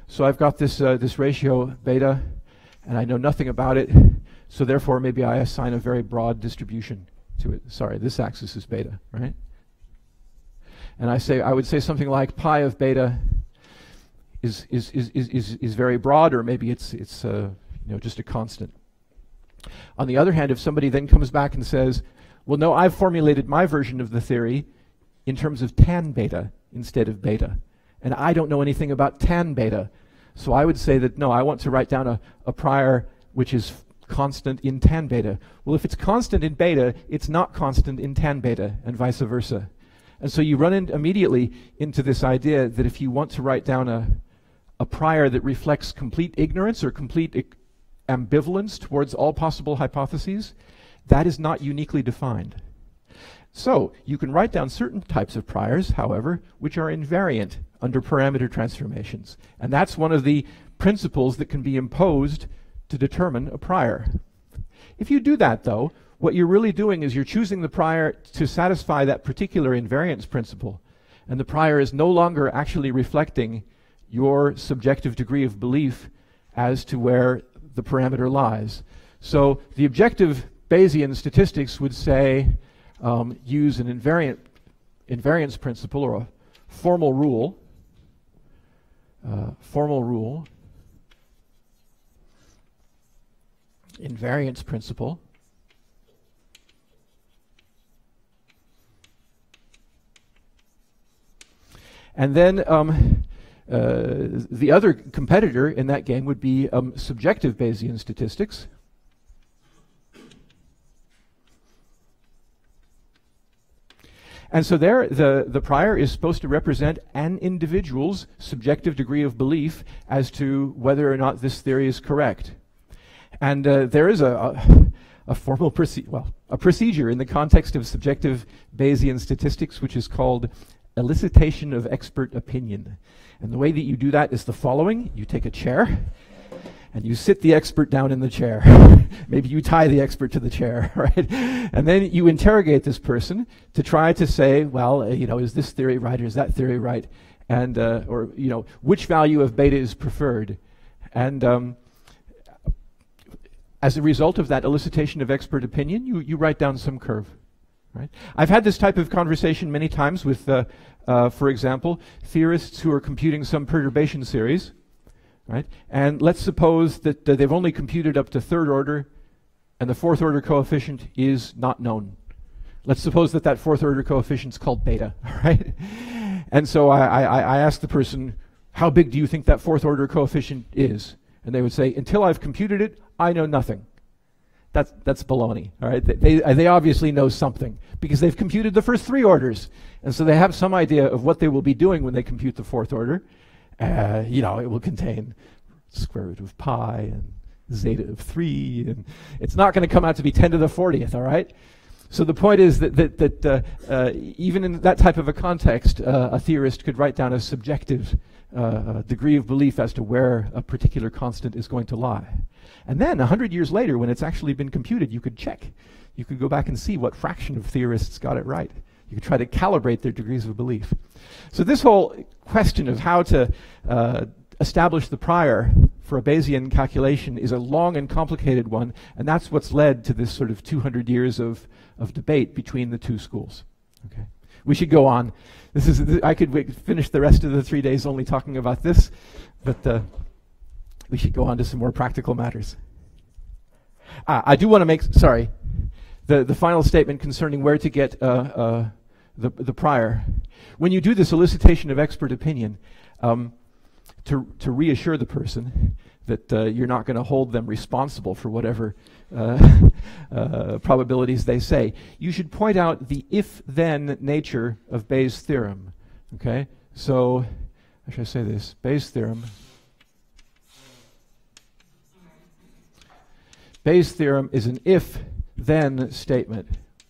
So I've got this, uh, this ratio beta, and I know nothing about it, so therefore maybe I assign a very broad distribution to it. Sorry, this axis is beta, right? And I say, I would say something like pi of beta is, is, is, is, is, is very broad, or maybe it's, it's uh, you know, just a constant. On the other hand, if somebody then comes back and says, well, no, I've formulated my version of the theory in terms of tan beta instead of beta, and I don't know anything about tan beta, so I would say that, no, I want to write down a, a prior which is constant in tan beta. Well, if it's constant in beta, it's not constant in tan beta, and vice versa. And so you run in immediately into this idea that if you want to write down a, a prior that reflects complete ignorance or complete ambivalence towards all possible hypotheses, that is not uniquely defined. So you can write down certain types of priors, however, which are invariant under parameter transformations. And that's one of the principles that can be imposed to determine a prior. If you do that, though, what you're really doing is you're choosing the prior to satisfy that particular invariance principle. And the prior is no longer actually reflecting your subjective degree of belief as to where the parameter lies. So the objective Bayesian statistics would say um, use an invariant invariance principle, or a formal rule, uh, formal rule, invariance principle, and then um, uh, the other competitor in that game would be um, subjective Bayesian statistics. And so there, the, the prior is supposed to represent an individual's subjective degree of belief as to whether or not this theory is correct. And uh, there is a, a, a formal proce- well, a procedure in the context of subjective Bayesian statistics which is called elicitation of expert opinion. And the way that you do that is the following. You take a chair, and you sit the expert down in the chair. Maybe you tie the expert to the chair, right? And then you interrogate this person to try to say, well, uh, you know, is this theory right or is that theory right? And, uh, or, you know, which value of beta is preferred? And um, as a result of that elicitation of expert opinion, you, you write down some curve, right? I've had this type of conversation many times with, uh, uh, for example, theorists who are computing some perturbation series. Right? And let's suppose that uh, they've only computed up to third order, and the fourth order coefficient is not known. Let's suppose that that fourth order coefficient is called beta, right? And so I, I, I ask the person, how big do you think that fourth order coefficient is? And they would say, until I've computed it, I know nothing. That's, that's baloney, all right? They, they, they obviously know something because they've computed the first three orders. And so they have some idea of what they will be doing when they compute the fourth order. Uh, you know, it will contain square root of pi and zeta of three, and it's not going to come out to be ten to the fortieth, all right? So the point is that, that, that uh, uh, even in that type of a context, uh, a theorist could write down a subjective uh, degree of belief as to where a particular constant is going to lie. And then, a hundred years later, when it's actually been computed, you could check. You could go back and see what fraction of theorists got it right. You could try to calibrate their degrees of belief. So this whole question of how to uh, establish the prior for a Bayesian calculation is a long and complicated one, and that's what's led to this sort of two hundred years of, of debate between the two schools. Okay, we should go on. This is th I could w finish the rest of the three days only talking about this, but uh, we should go on to some more practical matters. Ah, I do want to make, sorry, the, the final statement concerning where to get uh, uh, the, the prior. When you do this elicitation of expert opinion, um, to, to reassure the person that uh, you're not going to hold them responsible for whatever uh, uh, probabilities they say, you should point out the if-then nature of Bayes' theorem. Okay, so how should I say this? Bayes' theorem. Bayes' theorem is an if-then statement.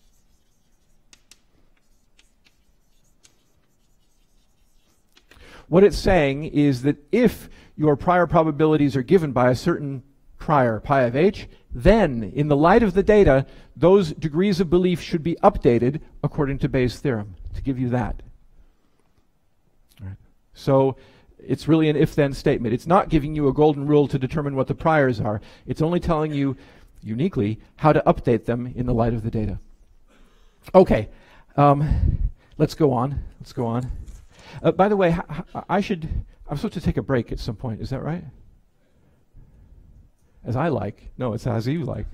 What it's saying is that if your prior probabilities are given by a certain prior, pi of h, then in the light of the data, those degrees of belief should be updated according to Bayes' theorem to give you that. Right. So It's really an if-then statement. It's not giving you a golden rule to determine what the priors are. It's only telling you, uniquely, how to update them in the light of the data. Okay, um, let's go on. Let's go on. Uh, by the way, h h I should, I'm supposed to take a break at some point. Is that right? As I like. No, it's as you like.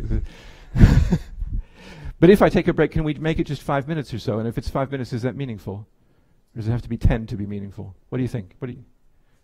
But if I take a break, can we make it just five minutes or so? And if it's five minutes, is that meaningful? Or does it have to be ten to be meaningful? What do you think? What do you?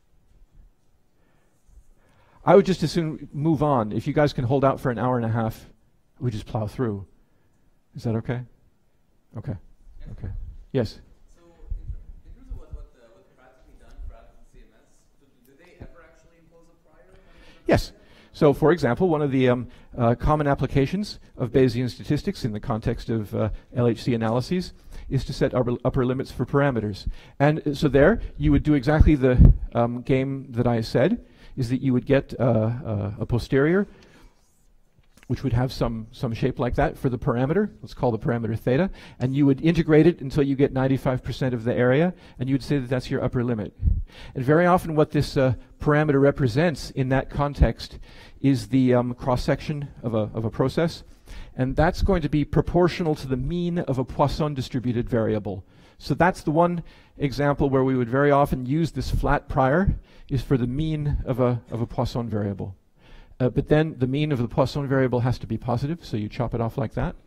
I would just as soon move on. If you guys can hold out for an hour and a half, we just plow through. Is that okay? Okay. Yeah. Okay. Yes. So, in, ter in terms of what what uh, what's practically done for Atlas and C M S, do, do they ever actually impose a prior? Yes. So, for example, one of the um, uh, common applications of Bayesian statistics in the context of uh, L H C analyses is to set upper, upper limits for parameters. And uh, so there, you would do exactly the um, game that I said, is that you would get uh, uh, a posterior, which would have some, some shape like that for the parameter. Let's call the parameter theta. And you would integrate it until you get ninety-five percent of the area, and you would say that that's your upper limit. And very often what this uh, parameter represents in that context is the um, cross-section of a, of a process. And that's going to be proportional to the mean of a Poisson distributed variable. So that's the one example where we would very often use this flat prior, is for the mean of a, of a Poisson variable. Uh, but then the mean of the Poisson variable has to be positive, so you chop it off like that.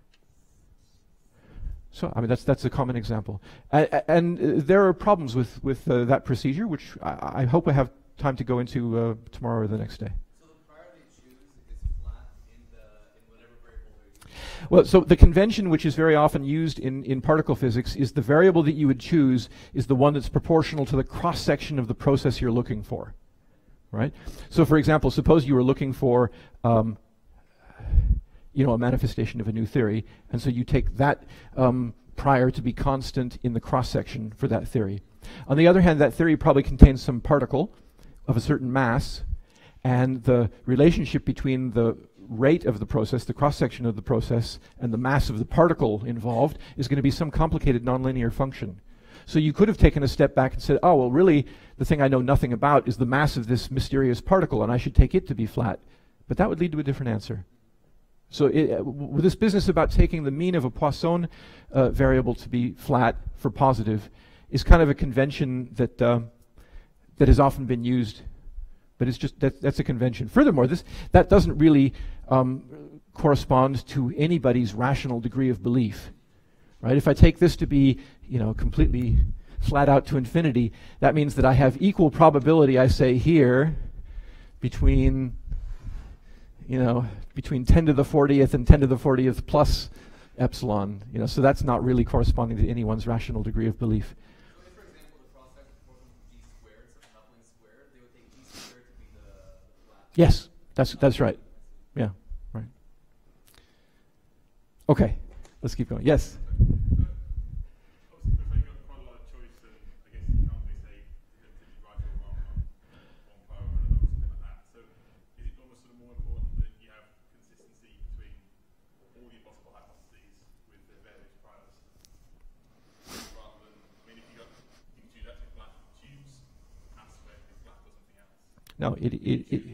So, I mean, that's, that's a common example. Uh, and uh, there are problems with, with uh, that procedure, which I, I hope I have time to go into uh, tomorrow or the next day. So the prior they choose is flat in, the, in whatever variable they're using? Well, so the convention which is very often used in, in particle physics is the variable that you would choose is the one that's proportional to the cross-section of the process you're looking for. Right? So for example, suppose you were looking for um, you know, a manifestation of a new theory, and so you take that um, prior to be constant in the cross-section for that theory. On the other hand, that theory probably contains some particle of a certain mass, and the relationship between the rate of the process, the cross-section of the process, and the mass of the particle involved is going to be some complicated nonlinear function. So you could have taken a step back and said, oh, well, really, the thing I know nothing about is the mass of this mysterious particle, and I should take it to be flat. But that would lead to a different answer. So it, uh, w this business about taking the mean of a Poisson uh, variable to be flat for positive is kind of a convention that, uh, that has often been used. But it's just, that, that's a convention. Furthermore, this, that doesn't really um, correspond to anybody's rational degree of belief. Right? If I take this to be, you know, completely flat out to infinity, that means that I have equal probability, I say here, between, you know, between ten to the fortieth and ten to the fortieth plus epsilon. You know, so that's not really corresponding to anyone's rational degree of belief. So if, for example, the cross-section proportional to d squared, so coupling squared, they would take d squared to be the, the flat. Yes, that's that's right. Yeah, right. Okay, let's keep going. Yes. No, it, it, it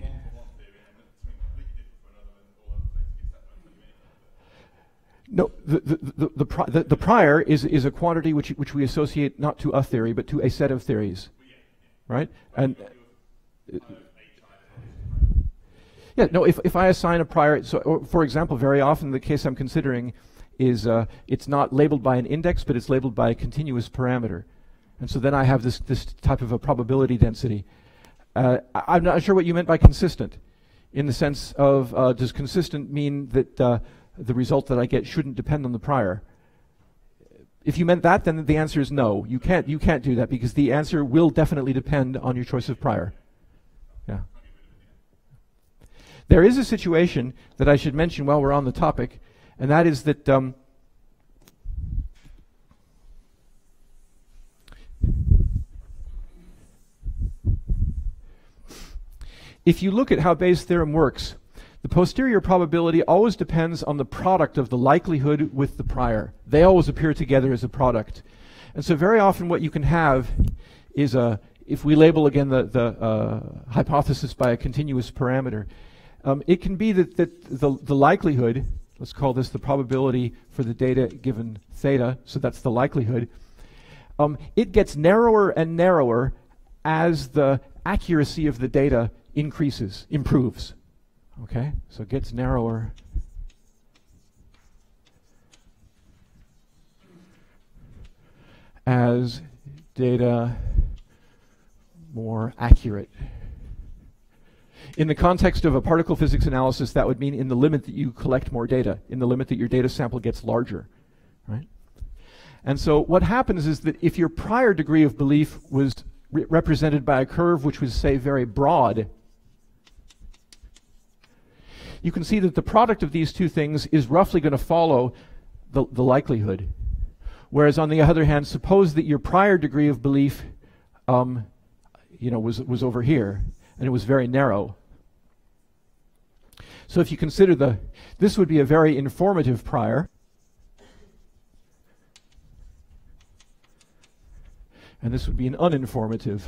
no, the, the, the, the, pri the, the prior is, is a quantity which, which we associate not to a theory, but to a set of theories, right? And uh, yeah, no, if, if I assign a prior, so or for example, very often the case I'm considering is uh, it's not labeled by an index, but it's labeled by a continuous parameter. And so then I have this, this type of a probability density. Uh, I'm not sure what you meant by consistent, in the sense of uh, does consistent mean that uh, the result that I get shouldn't depend on the prior? If you meant that, then the answer is no. You can't, you can't do that, because the answer will definitely depend on your choice of prior. Yeah. There is a situation that I should mention while we're on the topic, and that is that um, if you look at how Bayes' theorem works, the posterior probability always depends on the product of the likelihood with the prior. They always appear together as a product. And so very often what you can have is a, if we label again the, the uh, hypothesis by a continuous parameter, um, it can be that, that the, the likelihood, let's call this the probability for the data given theta, so that's the likelihood, um, it gets narrower and narrower as the accuracy of the data increases, improves. Okay, so it gets narrower as data more accurate. In the context of a particle physics analysis, that would mean in the limit that you collect more data, in the limit that your data sample gets larger, right? And so what happens is that if your prior degree of belief was re represented by a curve which was, say, very broad, you can see that the product of these two things is roughly going to follow the, the likelihood. Whereas on the other hand, suppose that your prior degree of belief um, you know, was, was over here, and it was very narrow. So if you consider the, this would be a very informative prior. And this would be an uninformative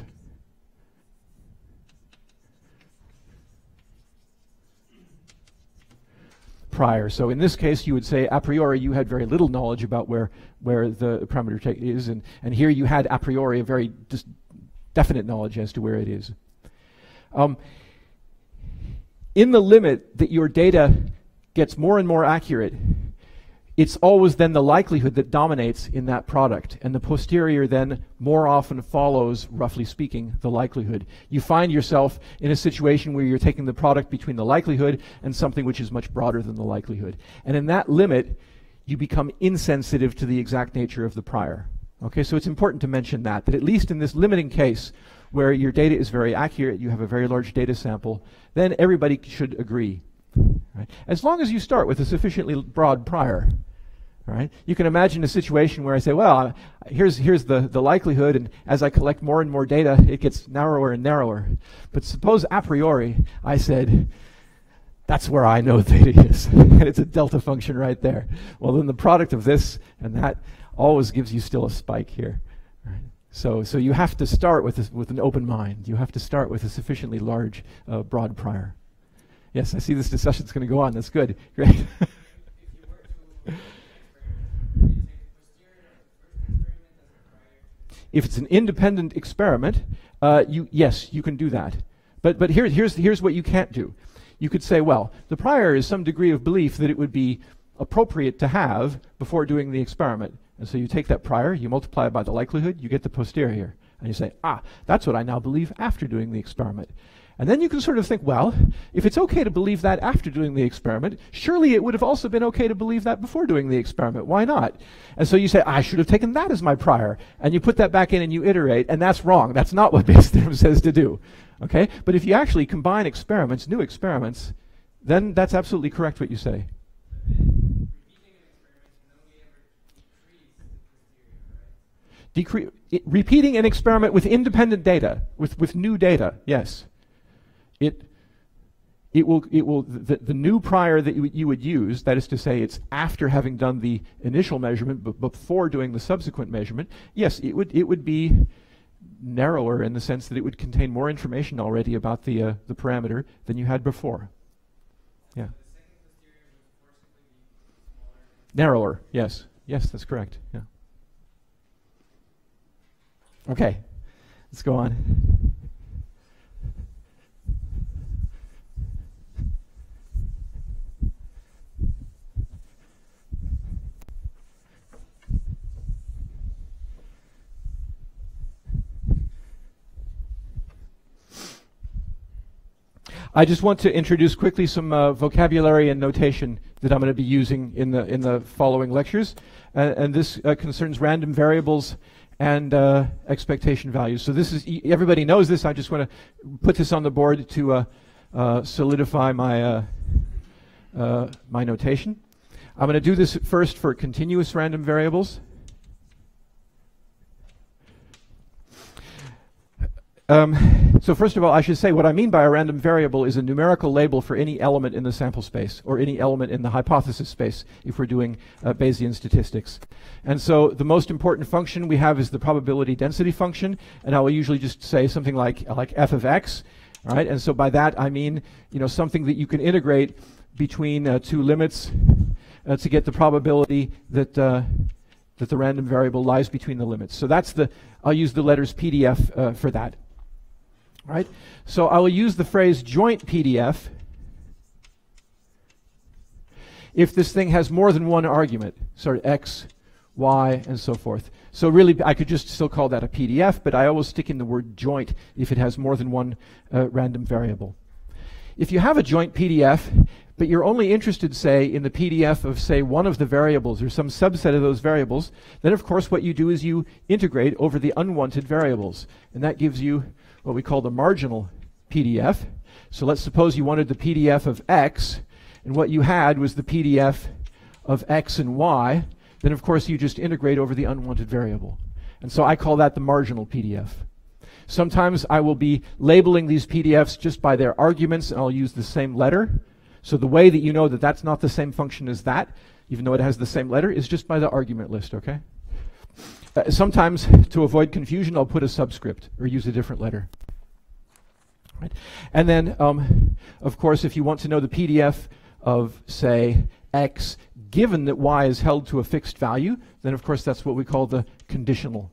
prior. So in this case, you would say a priori you had very little knowledge about where, where the parameter is, and, and here you had a priori a very dis definite knowledge as to where it is. Um, in the limit that your data gets more and more accurate, it's always then the likelihood that dominates in that product, and the posterior then more often follows, roughly speaking, the likelihood. You find yourself in a situation where you're taking the product between the likelihood and something which is much broader than the likelihood. And in that limit, you become insensitive to the exact nature of the prior. Okay, so it's important to mention that, that at least in this limiting case, where your data is very accurate, you have a very large data sample, then everybody should agree. Right? As long as you start with a sufficiently broad prior. Right? You can imagine a situation where I say, well, uh, here's, here's the, the likelihood, and as I collect more and more data, it gets narrower and narrower. But suppose a priori I said, that's where I know theta is, and it's a delta function right there. Well, then the product of this and that always gives you still a spike here. Right? So, so you have to start with, this, with an open mind. You have to start with a sufficiently large, uh, broad prior. Yes, I see this discussion's going to go on. That's good. Great. If it's an independent experiment, uh, you, yes, you can do that. But, but here, here's, here's what you can't do. You could say, well, the prior is some degree of belief that it would be appropriate to have before doing the experiment. And so you take that prior, you multiply it by the likelihood, you get the posterior. And you say, ah, that's what I now believe after doing the experiment. And then you can sort of think, well, if it's okay to believe that after doing the experiment, surely it would have also been okay to believe that before doing the experiment. Why not? And so you say, I should have taken that as my prior. And you put that back in and you iterate, and that's wrong. That's not what Bayes' theorem says to do. Okay? But if you actually combine experiments, new experiments, then that's absolutely correct what you say. Decre it, repeating an experiment with independent data, with, with new data, yes. It, it will, it will the, the new prior that you, you would use, that is to say it's after having done the initial measurement but before doing the subsequent measurement, yes, it would, it would be narrower in the sense that it would contain more information already about the, uh, the parameter than you had before. Yeah. Narrower, yes. Yes, that's correct. Yeah. Okay, let's go on. I just want to introduce quickly some uh, vocabulary and notation that I'm going to be using in the in the following lectures, uh, and this uh, concerns random variables and uh, expectation values. So this is, e everybody knows this. I just want to put this on the board to uh, uh, solidify my uh, uh, my notation. I'm going to do this first for continuous random variables. Um, So first of all, I should say what I mean by a random variable is a numerical label for any element in the sample space or any element in the hypothesis space if we're doing uh, Bayesian statistics. And so the most important function we have is the probability density function, and I will usually just say something like, like f of x, all right? And so by that I mean, you know, something that you can integrate between uh, two limits uh, to get the probability that uh, that the random variable lies between the limits. So that's the, I'll use the letters P D F uh, for that. All right? So I will use the phrase joint P D F if this thing has more than one argument, sort of x, y, and so forth. So really, I could just still call that a P D F, but I always stick in the word joint if it has more than one uh, random variable. If you have a joint P D F, but you're only interested, say, in the P D F of, say, one of the variables or some subset of those variables, then of course what you do is you integrate over the unwanted variables. And that gives you what we call the marginal P D F. So let's suppose you wanted the P D F of x, and what you had was the P D F of x and y. Then of course you just integrate over the unwanted variable. And so I call that the marginal P D F. Sometimes I will be labeling these P D Fs just by their arguments, and I'll use the same letter. So the way that you know that that's not the same function as that, even though it has the same letter, is just by the argument list, okay? Uh, sometimes, to avoid confusion, I'll put a subscript or use a different letter. Right? And then, um, of course, if you want to know the P D F of, say, x, given that y is held to a fixed value, then of course that's what we call the conditional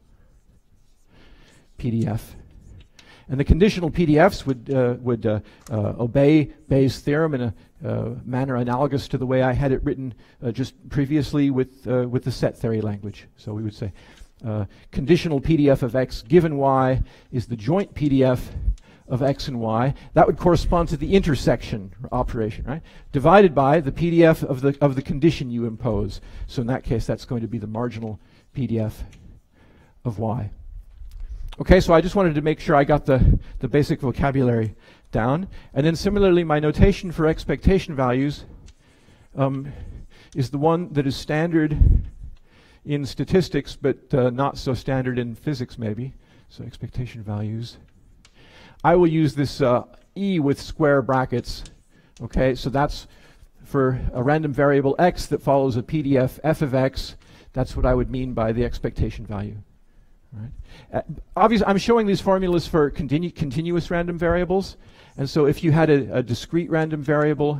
P D F. And the conditional P D Fs would, uh, would uh, uh, obey Bayes' theorem in a uh, manner analogous to the way I had it written uh, just previously with, uh, with the set theory language. So we would say uh, conditional P D F of x given y is the joint P D F of x and y. That would correspond to the intersection operation, right? Divided by the P D F of the, of the condition you impose. So in that case, that's going to be the marginal P D F of y. Okay, so I just wanted to make sure I got the, the basic vocabulary down. And then similarly, my notation for expectation values um, is the one that is standard in statistics, but uh, not so standard in physics, maybe. So expectation values. I will use this uh, E with square brackets. Okay, so that's for a random variable x that follows a P D F f of x. That's what I would mean by the expectation value. Right. Uh, obviously, I'm showing these formulas for continu continuous random variables. And so if you had a, a discrete random variable,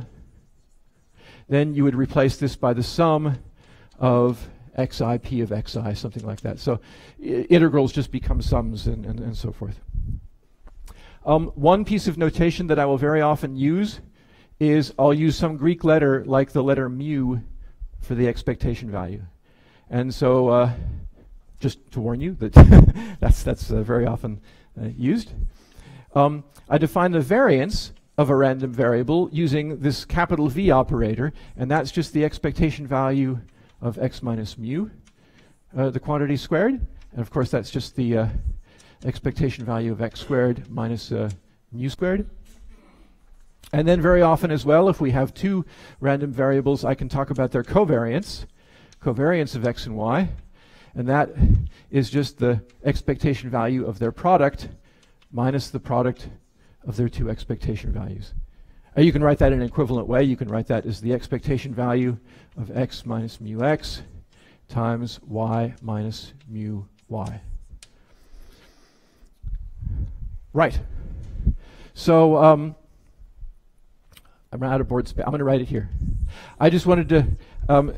then you would replace this by the sum of xi, p of xi, something like that. So I integrals just become sums and, and, and so forth. Um, one piece of notation that I will very often use is I'll use some Greek letter like the letter mu for the expectation value. And so uh, just to warn you that that's, that's uh, very often uh, used. Um, I define the variance of a random variable using this capital V operator, and that's just the expectation value of x minus mu, uh, the quantity squared. And of course that's just the uh, expectation value of x squared minus uh, mu squared. And then very often as well, if we have two random variables, I can talk about their covariance, covariance of x and y. And that is just the expectation value of their product minus the product of their two expectation values. Uh, you can write that in an equivalent way. You can write that as the expectation value of x minus mu x times y minus mu y. Right. So um, I'm out of board space. I'm going to write it here. I just wanted to... Um,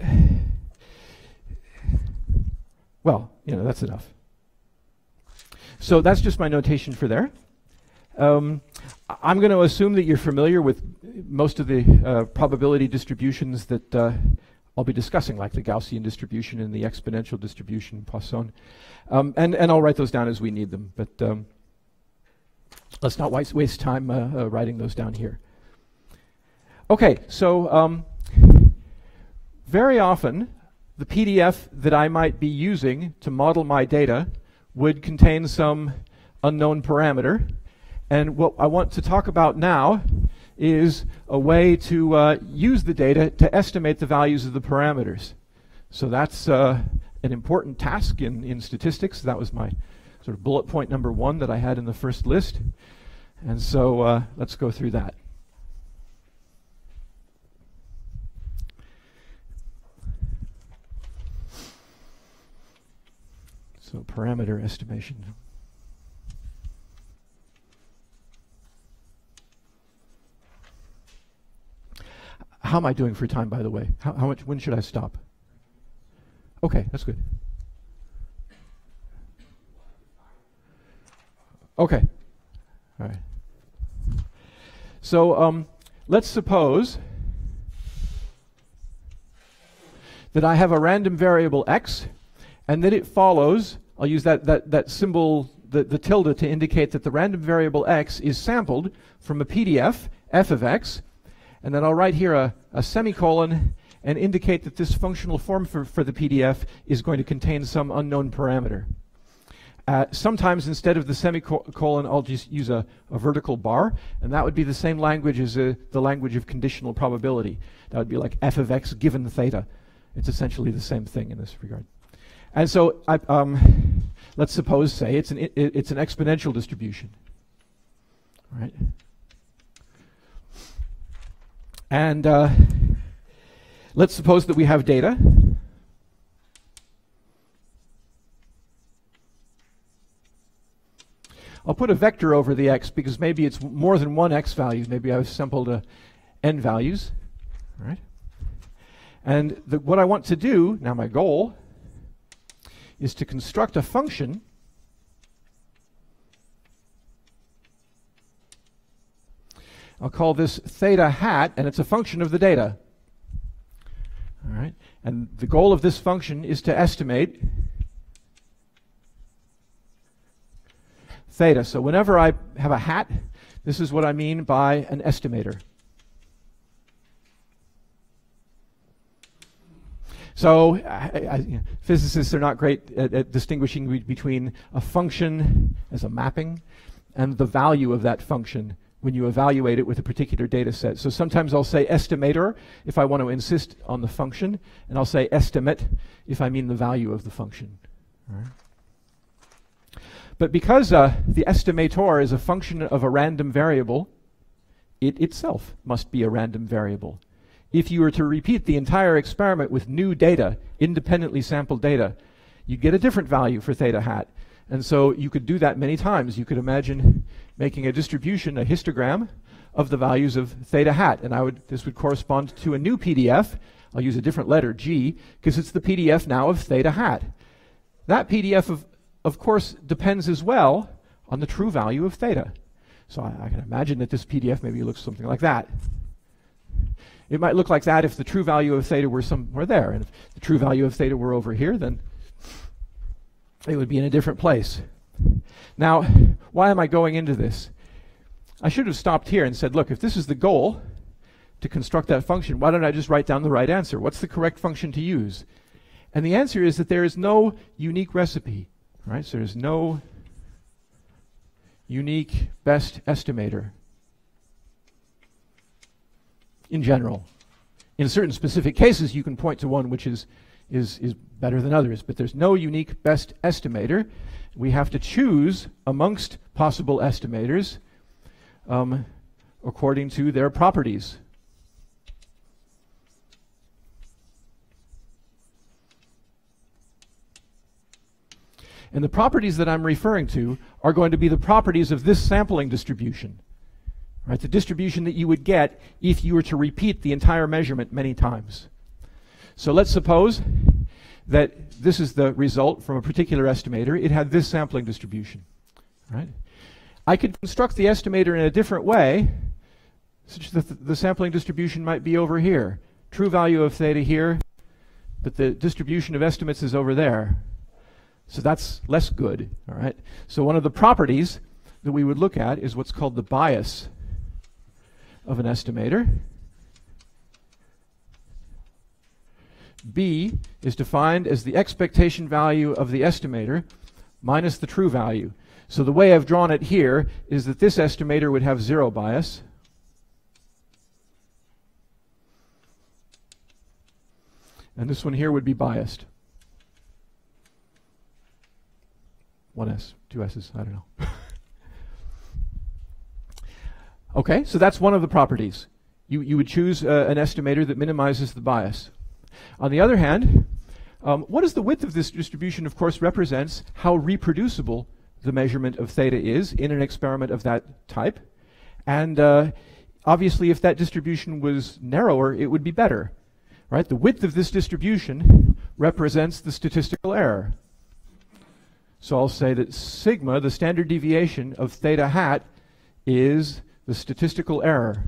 Well, you know, that's enough. So that's just my notation for there. Um, I'm going to assume that you're familiar with most of the uh, probability distributions that uh, I'll be discussing, like the Gaussian distribution and the exponential distribution, Poisson. Um, and, and I'll write those down as we need them. But um, let's not waste, waste time uh, uh, writing those down here. Okay, so um, very often, the P D F that I might be using to model my data would contain some unknown parameter. And what I want to talk about now is a way to uh, use the data to estimate the values of the parameters. So that's uh, an important task in, in statistics. That was my sort of bullet point number one that I had in the first list. And so uh, let's go through that. So parameter estimation. How am I doing for time, by the way? How, how much? When should I stop? Okay, that's good. Okay. All right. So um, let's suppose that I have a random variable x, and that it follows. I'll use that that that symbol, the the tilde, to indicate that the random variable x is sampled from a P D F f of x, and then I'll write here a, a semicolon and indicate that this functional form for for the P D F is going to contain some unknown parameter. Uh, sometimes instead of the semicolon, I'll just use a, a vertical bar, and that would be the same language as uh, the language of conditional probability. That would be like f of x given theta. It's essentially the same thing in this regard. And so I, um, let's suppose, say, it's an, it, it's an exponential distribution. Right? And uh, let's suppose that we have data. I'll put a vector over the x because maybe it's more than one x value. Maybe I've sampled uh, n values. All right? And the, what I want to do, now my goal, is to construct a function I'll call this theta hat, and it's a function of the data. All right? And the goal of this function is to estimate theta. So whenever I have a hat, this is what I mean by an estimator. So I, I, you know, physicists are not great at, at distinguishing be between a function as a mapping and the value of that function when you evaluate it with a particular data set. So sometimes I'll say estimator if I want to insist on the function, and I'll say estimate if I mean the value of the function. All right. But because uh, the estimator is a function of a random variable, it itself must be a random variable. If you were to repeat the entire experiment with new data, independently sampled data, you'd get a different value for theta hat. And so you could do that many times. You could imagine making a distribution, a histogram, of the values of theta hat. And I would, this would correspond to a new P D F. I'll use a different letter, G, because it's the P D F now of theta hat. That P D F, of, of course, depends as well on the true value of theta. So I, I can imagine that this P D F maybe looks something like that. It might look like that if the true value of theta were somewhere there. And if the true value of theta were over here, then it would be in a different place. Now, why am I going into this? I should have stopped here and said, look, if this is the goal, to construct that function, why don't I just write down the right answer? What's the correct function to use? And the answer is that there is no unique recipe, right? So there's no unique best estimator in general. In certain specific cases, you can point to one which is, is, is better than others, but there's no unique best estimator. We have to choose amongst possible estimators um, according to their properties. And the properties that I'm referring to are going to be the properties of this sampling distribution. Right, the distribution that you would get if you were to repeat the entire measurement many times. So let's suppose that this is the result from a particular estimator. It had this sampling distribution. Right? I could construct the estimator in a different way, such that the, the sampling distribution might be over here. True value of theta here, but the distribution of estimates is over there. So that's less good. All right? So one of the properties that we would look at is what's called the bias of an estimator. B is defined as the expectation value of the estimator minus the true value. So the way I've drawn it here is that this estimator would have zero bias. And this one here would be biased. One S, two S's, I don't know. Okay, so that's one of the properties. You, you would choose uh, an estimator that minimizes the bias. On the other hand, um, what is the width of this distribution, of course, represents how reproducible the measurement of theta is in an experiment of that type. And uh, obviously, if that distribution was narrower, it would be better. Right? The width of this distribution represents the statistical error. So I'll say that sigma, the standard deviation of theta hat, is the statistical error.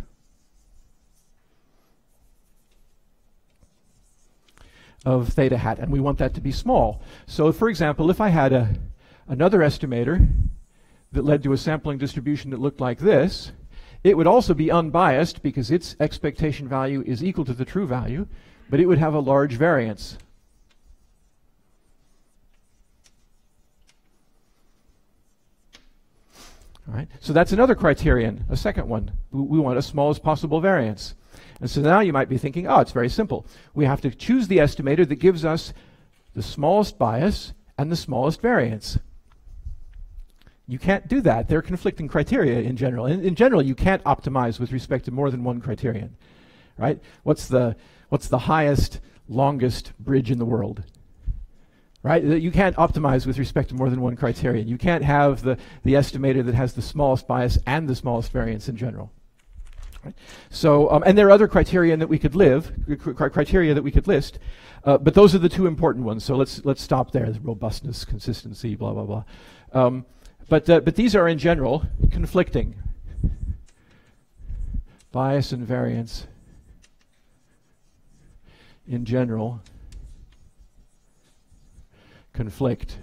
Of theta hat, and we want that to be small. So for example, if I had a, another estimator that led to a sampling distribution that looked like this, it would also be unbiased because its expectation value is equal to the true value, but it would have a large variance. All right, so that's another criterion, a second one. We, we want as small as possible variance. And so now you might be thinking, oh, it's very simple. We have to choose the estimator that gives us the smallest bias and the smallest variance. You can't do that. They're conflicting criteria in general. In, in general, you can't optimize with respect to more than one criterion, right? What's the, what's the highest, longest bridge in the world? Right? You can't optimize with respect to more than one criterion. You can't have the, the estimator that has the smallest bias and the smallest variance in general. Right? So, um, and there are other criterion that we could live, cr criteria that we could list, uh, but those are the two important ones. So let's let's stop there. The robustness, consistency, blah blah blah. Um, but uh, but these are in general conflicting. Bias and variance in general conflict.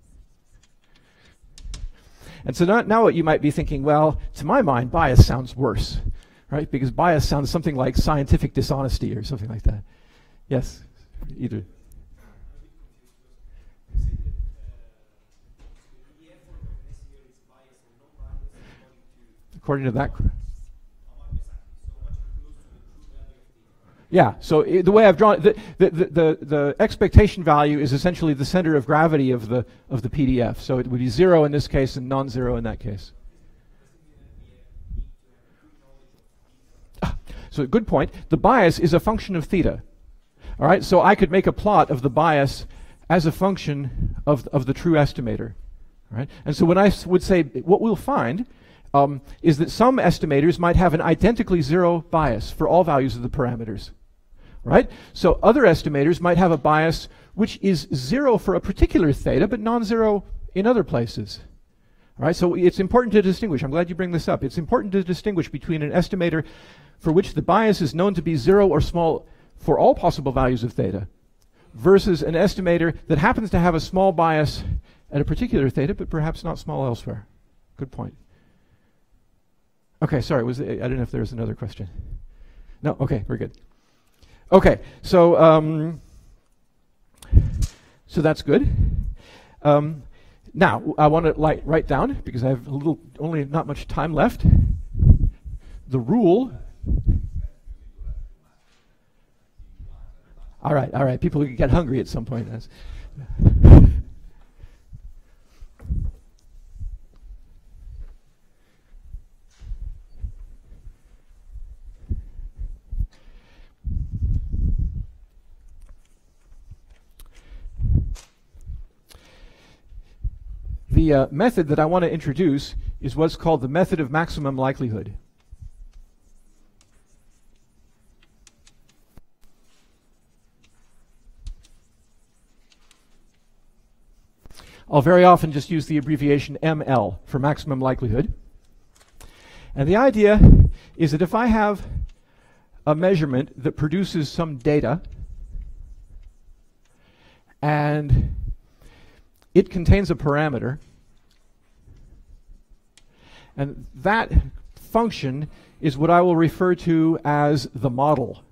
And so now, now what you might be thinking, well, to my mind, bias sounds worse, right? Because bias sounds something like scientific dishonesty or something like that. Yes, either. According to that. Yeah, so I, the way I've drawn it, the, the, the, the expectation value is essentially the center of gravity of the, of the P D F. So it would be zero in this case and non-zero in that case. Ah, so good point. The bias is a function of theta. All right, so I could make a plot of the bias as a function of, of the true estimator. All right? And so when I would say, what we'll find um, is that some estimators might have an identically zero bias for all values of the parameters. Right? So other estimators might have a bias which is zero for a particular theta, but non-zero in other places. All right? So it's important to distinguish. I'm glad you bring this up. It's important to distinguish between an estimator for which the bias is known to be zero or small for all possible values of theta, versus an estimator that happens to have a small bias at a particular theta, but perhaps not small elsewhere. Good point. Okay, sorry, was it, I don't know if there was another question. No, okay, we're good. Okay, so um, so that's good. Um, now I want to like write down, because I have a little, only not much time left, the rule. All right, all right. People get hungry at some point. That's The uh, method that I want to introduce is what's called the method of maximum likelihood. I'll very often just use the abbreviation M L for maximum likelihood. And the idea is that if I have a measurement that produces some data, and it contains a parameter, and that function is what I will refer to as the model,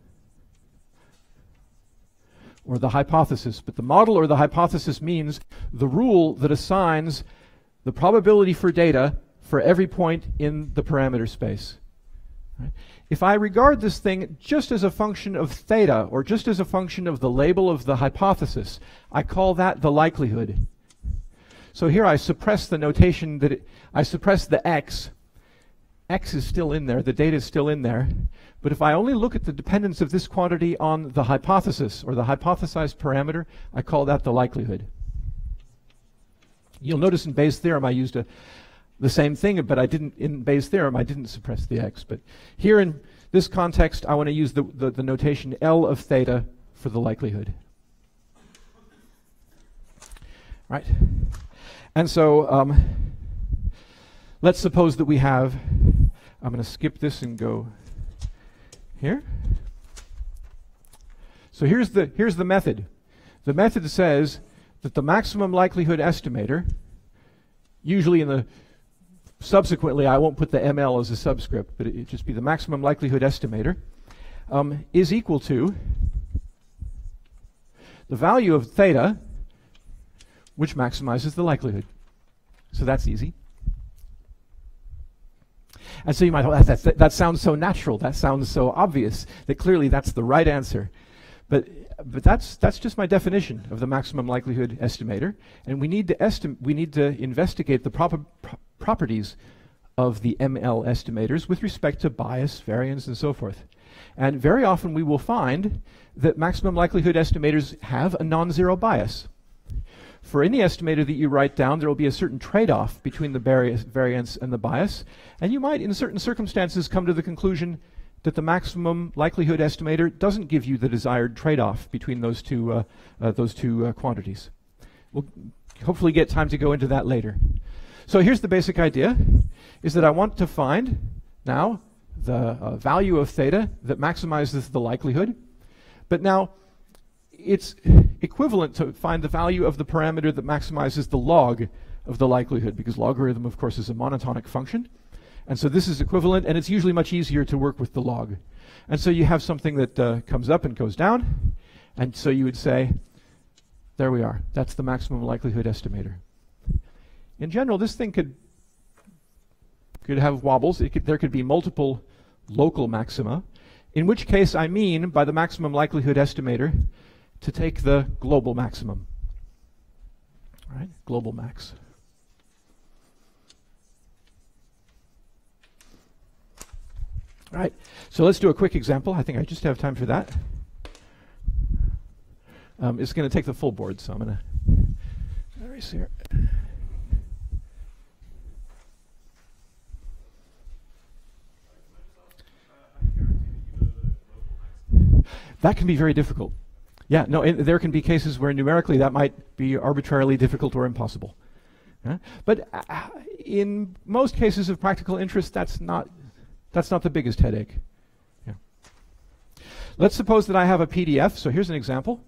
or the hypothesis. But the model or the hypothesis means the rule that assigns the probability for data for every point in the parameter space. Right? If I regard this thing just as a function of theta, or just as a function of the label of the hypothesis, I call that the likelihood. So here I suppress the notation that it, I suppress the x X is still in there, the data is still in there, but if I only look at the dependence of this quantity on the hypothesis, or the hypothesized parameter, I call that the likelihood. You'll notice in Bayes' theorem I used a, the same thing, but I didn't, in Bayes' theorem, I didn't suppress the X. But here in this context, I want to use the, the, the notation L of theta for the likelihood. Right? And so um, let's suppose that we have, I'm going to skip this and go here. So here's the, here's the method. The method says that the maximum likelihood estimator, usually in the, subsequently I won't put the M L as a subscript, but it, it just be the maximum likelihood estimator, um, is equal to the value of theta, which maximizes the likelihood. So that's easy. And so you might, oh, that, that, that sounds so natural, that sounds so obvious, that clearly that's the right answer. But, but that's, that's just my definition of the maximum likelihood estimator. And we need to, esti we need to investigate the proper pro properties of the M L estimators with respect to bias, variance, and so forth. And very often we will find that maximum likelihood estimators have a non-zero bias. For any estimator that you write down, there will be a certain trade-off between the variance and the bias, and you might, in certain circumstances, come to the conclusion that the maximum likelihood estimator doesn't give you the desired trade-off between those two, uh, uh, those two uh, quantities. We'll hopefully get time to go into that later. So here's the basic idea, is that I want to find now the uh, value of theta that maximizes the likelihood, but now it's equivalent to find the value of the parameter that maximizes the log of the likelihood, because logarithm, of course, is a monotonic function. And so this is equivalent, and it's usually much easier to work with the log. And so you have something that uh, comes up and goes down, and so you would say, there we are. That's the maximum likelihood estimator. In general, this thing could, could have wobbles. It could, there could be multiple local maxima, in which case I mean, by the maximum likelihood estimator, to take the global maximum. All right, global max. All right, so let's do a quick example. I think I just have time for that. Um, it's going to take the full board, so I'm going to erase here. That can be very difficult. Yeah, no, in, there can be cases where numerically that might be arbitrarily difficult or impossible. Uh, but uh, in most cases of practical interest, that's not, that's not the biggest headache. Yeah. Let's suppose that I have a P D F. So here's an example.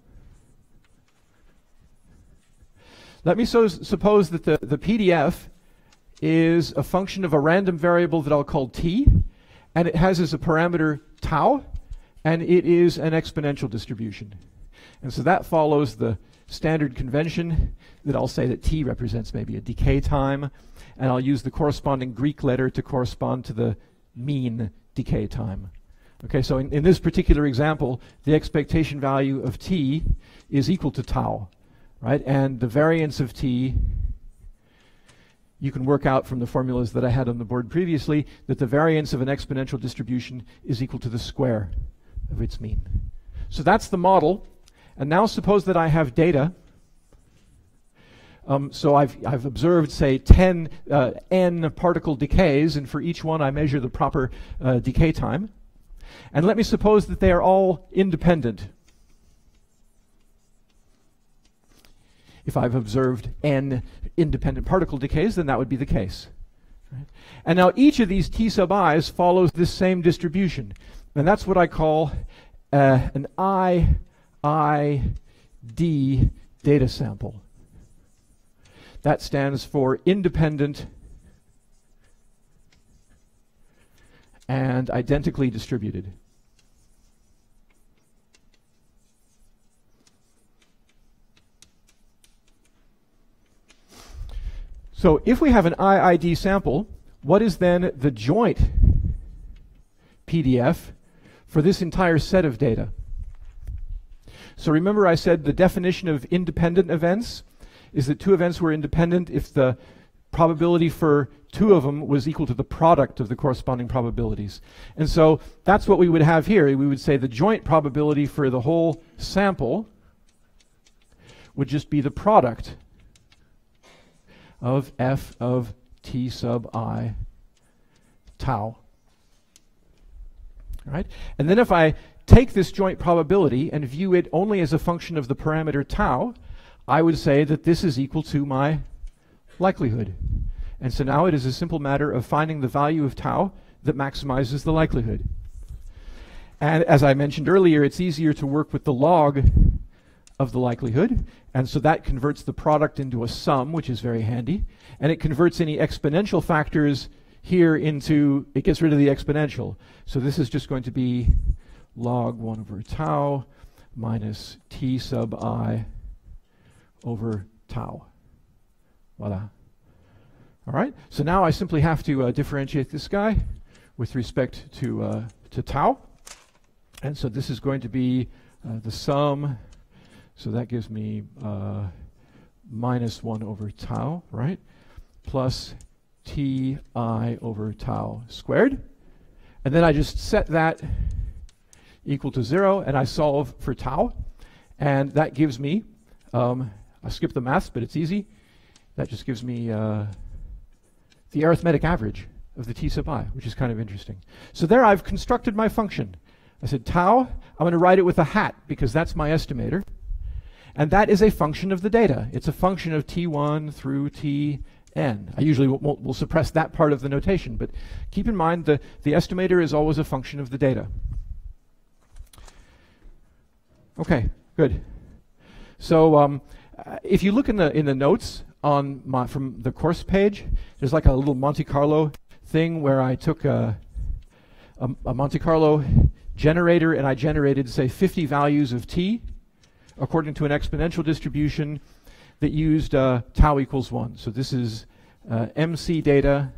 Let me so suppose that the, the P D F is a function of a random variable that I'll call t, and it has as a parameter tau, and it is an exponential distribution. And so that follows the standard convention that I'll say that t represents maybe a decay time, and I'll use the corresponding Greek letter to correspond to the mean decay time. Okay, so in, in this particular example, the expectation value of t is equal to tau, right? And the variance of t, you can work out from the formulas that I had on the board previously, that the variance of an exponential distribution is equal to the square of its mean. So that's the model. And now suppose that I have data. Um, so I've, I've observed, say, ten uh, n particle decays, and for each one I measure the proper uh, decay time. And let me suppose that they are all independent. If I've observed n independent particle decays, then that would be the case. Right? And now each of these t sub i's follows this same distribution. And that's what I call uh, an I I D data sample. That stands for independent and identically distributed. So if we have an I I D sample, what is then the joint P D F for this entire set of data? So remember I said the definition of independent events is that two events were independent if the probability for two of them was equal to the product of the corresponding probabilities. And so that's what we would have here. We would say the joint probability for the whole sample would just be the product of f of t sub I tau. All right? And then if I take this joint probability and view it only as a function of the parameter tau, I would say that this is equal to my likelihood. And so now it is a simple matter of finding the value of tau that maximizes the likelihood. And as I mentioned earlier, it's easier to work with the log of the likelihood, and so that converts the product into a sum, which is very handy, and it converts any exponential factors here into, it gets rid of the exponential. So this is just going to be log one over tau minus t sub I over tau. Voila. All right, so now I simply have to uh, differentiate this guy with respect to, uh, to tau. And so this is going to be uh, the sum. So that gives me uh, minus one over tau, right? Plus ti over tau squared. And then I just set that equal to zero, and I solve for tau. And that gives me, um, I skip the maths, but it's easy. That just gives me uh, the arithmetic average of the t sub I, which is kind of interesting. So there I've constructed my function. I said tau, I'm going to write it with a hat because that's my estimator. And that is a function of the data. It's a function of t one through tn. I usually won't, will suppress that part of the notation, but keep in mind the, the estimator is always a function of the data. Okay, good. So um, uh, if you look in the in the notes on my, from the course page, there's like a little Monte Carlo thing where I took a, a, a Monte Carlo generator and I generated, say, fifty values of t according to an exponential distribution that used uh, tau equals one. So this is uh, M C data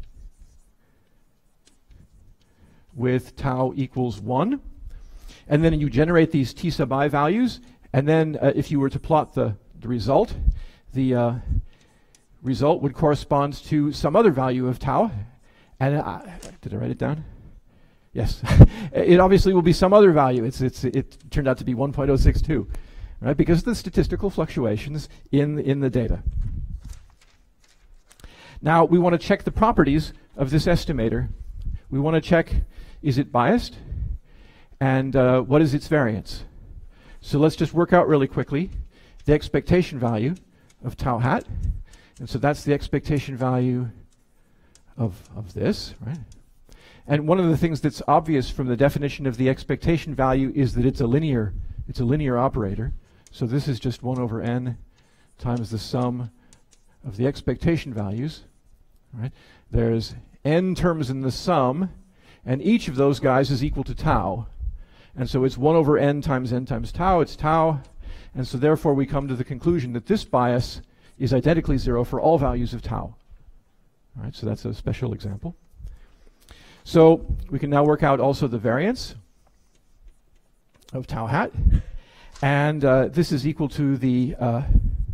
with tau equals one. And then you generate these t sub I values, and then uh, if you were to plot the, the result, the uh, result would correspond to some other value of tau. And uh, did I write it down? Yes. It obviously will be some other value. It's, it's, it turned out to be one point zero six two, right? Because of the statistical fluctuations in, in the data. Now we want to check the properties of this estimator. We want to check, is it biased? And uh, what is its variance? So let's just work out really quickly the expectation value of tau hat. And so that's the expectation value of, of this, right? And one of the things that's obvious from the definition of the expectation value is that it's a linear, it's a linear operator. So this is just one over n times the sum of the expectation values, right? There's n terms in the sum, and each of those guys is equal to tau. And so it's one over n times n times tau, it's tau. And so therefore we come to the conclusion that this bias is identically zero for all values of tau. All right, so that's a special example. So we can now work out also the variance of tau hat. And uh, this is equal to the, uh,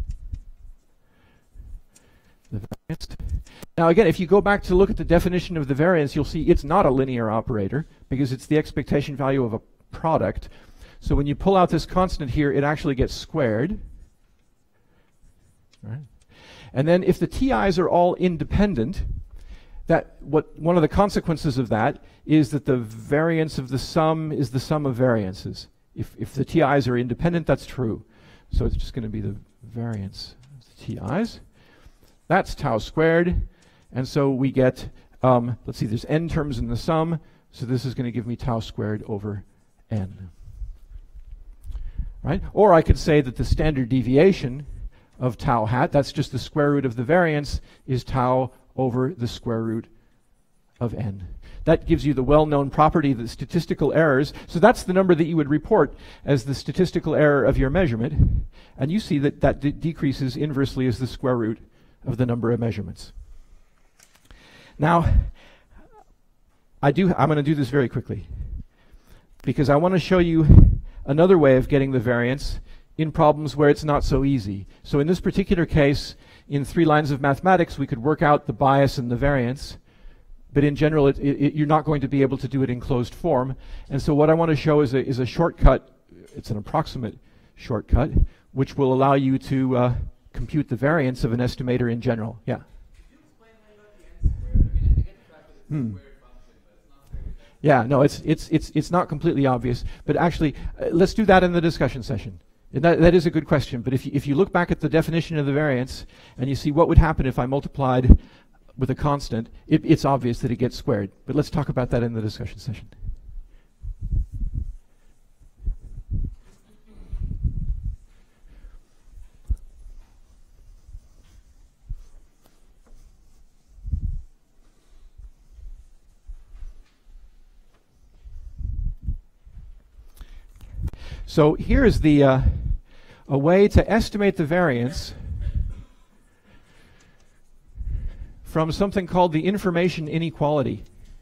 the variance. Now again, if you go back to look at the definition of the variance, you'll see it's not a linear operator because it's the expectation value of a product. So when you pull out this constant here, it actually gets squared. Right? And then if the T Is are all independent, that what one of the consequences of that is that the variance of the sum is the sum of variances. If, if the T Is are independent, that's true. So it's just going to be the variance of the T Is. That's tau squared. And so we get, um, let's see, there's n terms in the sum. So this is going to give me tau squared over n. Right? Or I could say that the standard deviation of tau hat, that's just the square root of the variance, is tau over the square root of n. That gives you the well-known property that statistical errors, so that's the number that you would report as the statistical error of your measurement, and you see that that de decreases inversely as the square root of the number of measurements. Now, I do, I'm going to do this very quickly because I want to show you another way of getting the variance in problems where it's not so easy. So in this particular case, in three lines of mathematics, we could work out the bias and the variance, but in general, it, it, it, you're not going to be able to do it in closed form. And so what I want to show is a, is a shortcut. It's an approximate shortcut, which will allow you to uh, compute the variance of an estimator in general. Yeah? Could you explain how you got the n squared? I mean, I get the fact that it's Hmm. a squared function, but it's not very good. Yeah, no, it's, it's, it's, it's not completely obvious, but actually, uh, let's do that in the discussion session. And that, that is a good question, but if you, if you look back at the definition of the variance, and you see what would happen if I multiplied with a constant, it, it's obvious that it gets squared. But let's talk about that in the discussion session. So here is the uh, a way to estimate the variance from something called the information inequality.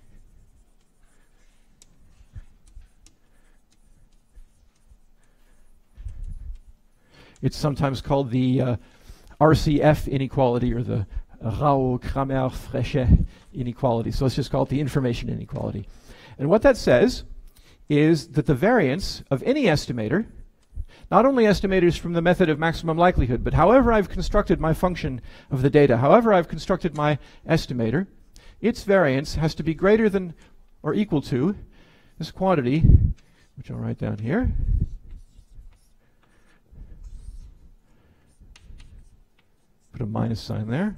It's sometimes called the uh, R C F inequality, or the Rao-Krammer-Fresche inequality. So let's just call it the information inequality. And what that says is that the variance of any estimator, not only estimators from the method of maximum likelihood, but however I've constructed my function of the data, however I've constructed my estimator, its variance has to be greater than or equal to this quantity, which I'll write down here. Put a minus sign there.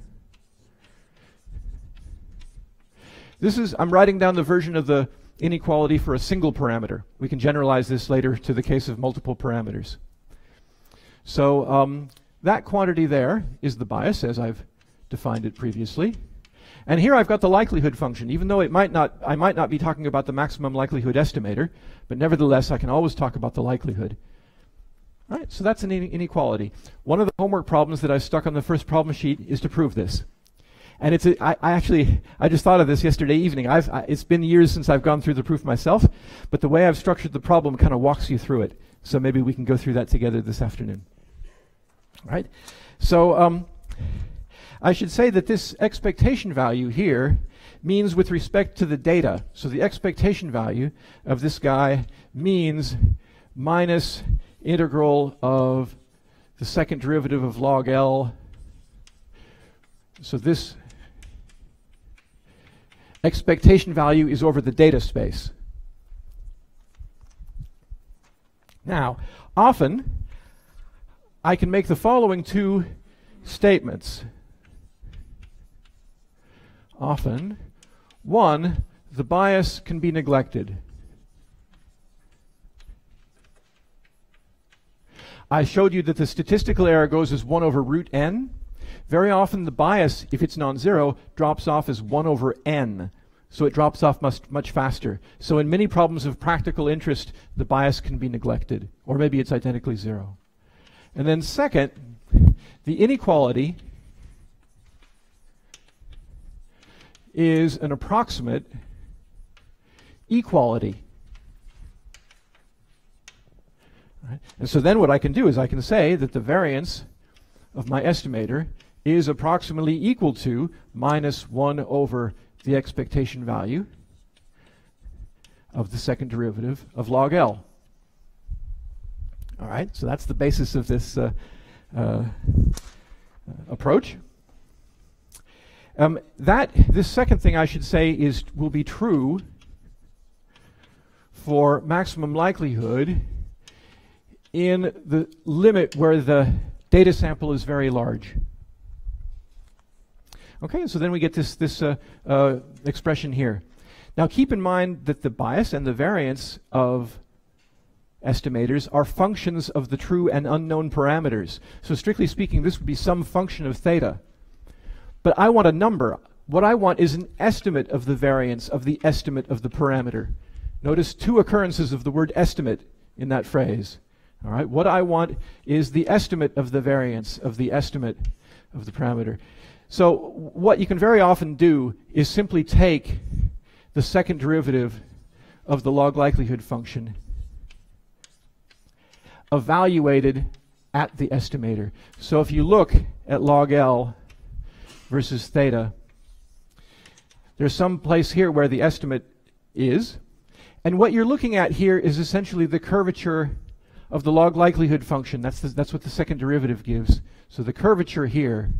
This is, I'm writing down the version of the inequality for a single parameter. We can generalize this later to the case of multiple parameters. So um, that quantity there is the bias, as I've defined it previously. And here I've got the likelihood function, even though it might not, I might not be talking about the maximum likelihood estimator, but nevertheless I can always talk about the likelihood. All right, so that's an inequality. One of the homework problems that I stuck on the first problem sheet is to prove this. And it's a, I, I actually, I just thought of this yesterday evening. I've, I, it's been years since I've gone through the proof myself, but the way I've structured the problem kind of walks you through it. So maybe we can go through that together this afternoon. All right? So um, I should say that this expectation value here means with respect to the data. So the expectation value of this guy means minus integral of the second derivative of log L. So this expectation value is over the data space. Now, often I can make the following two statements. Often, one, the bias can be neglected. I showed you that the statistical error goes as one over root n. Very often the bias, if it's non-zero, drops off as one over n. So it drops off much, much faster. So in many problems of practical interest, the bias can be neglected. Or maybe it's identically zero. And then second, the inequality is an approximate equality. Right? And so then what I can do is I can say that the variance of my estimator is approximately equal to minus one over the expectation value of the second derivative of log L. All right, so that's the basis of this uh, uh, approach. Um, that, this second thing I should say is, will be true for maximum likelihood in the limit where the data sample is very large. Okay, so then we get this, this uh, uh, expression here. Now keep in mind that the bias and the variance of estimators are functions of the true and unknown parameters. So strictly speaking, this would be some function of theta. But I want a number. What I want is an estimate of the variance of the estimate of the parameter. Notice two occurrences of the word estimate in that phrase. All right, what I want is the estimate of the variance of the estimate of the parameter. So what you can very often do is simply take the second derivative of the log likelihood function evaluated at the estimator. So if you look at log L versus theta, there's some place here where the estimate is. And what you're looking at here is essentially the curvature of the log likelihood function. That's, the, that's what the second derivative gives. So the curvature here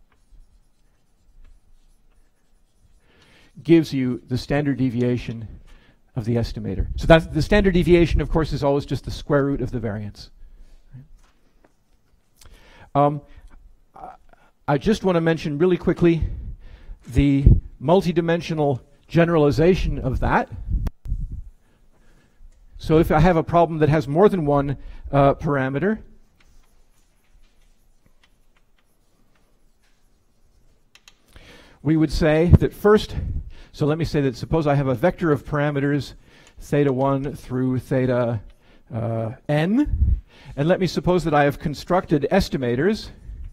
gives you the standard deviation of the estimator. So that's the standard deviation, of course, is always just the square root of the variance. Um, I just want to mention really quickly the multidimensional generalization of that. So if I have a problem that has more than one uh, parameter, we would say that first, so let me say that suppose I have a vector of parameters theta one through theta uh, n, and let me suppose that I have constructed estimators,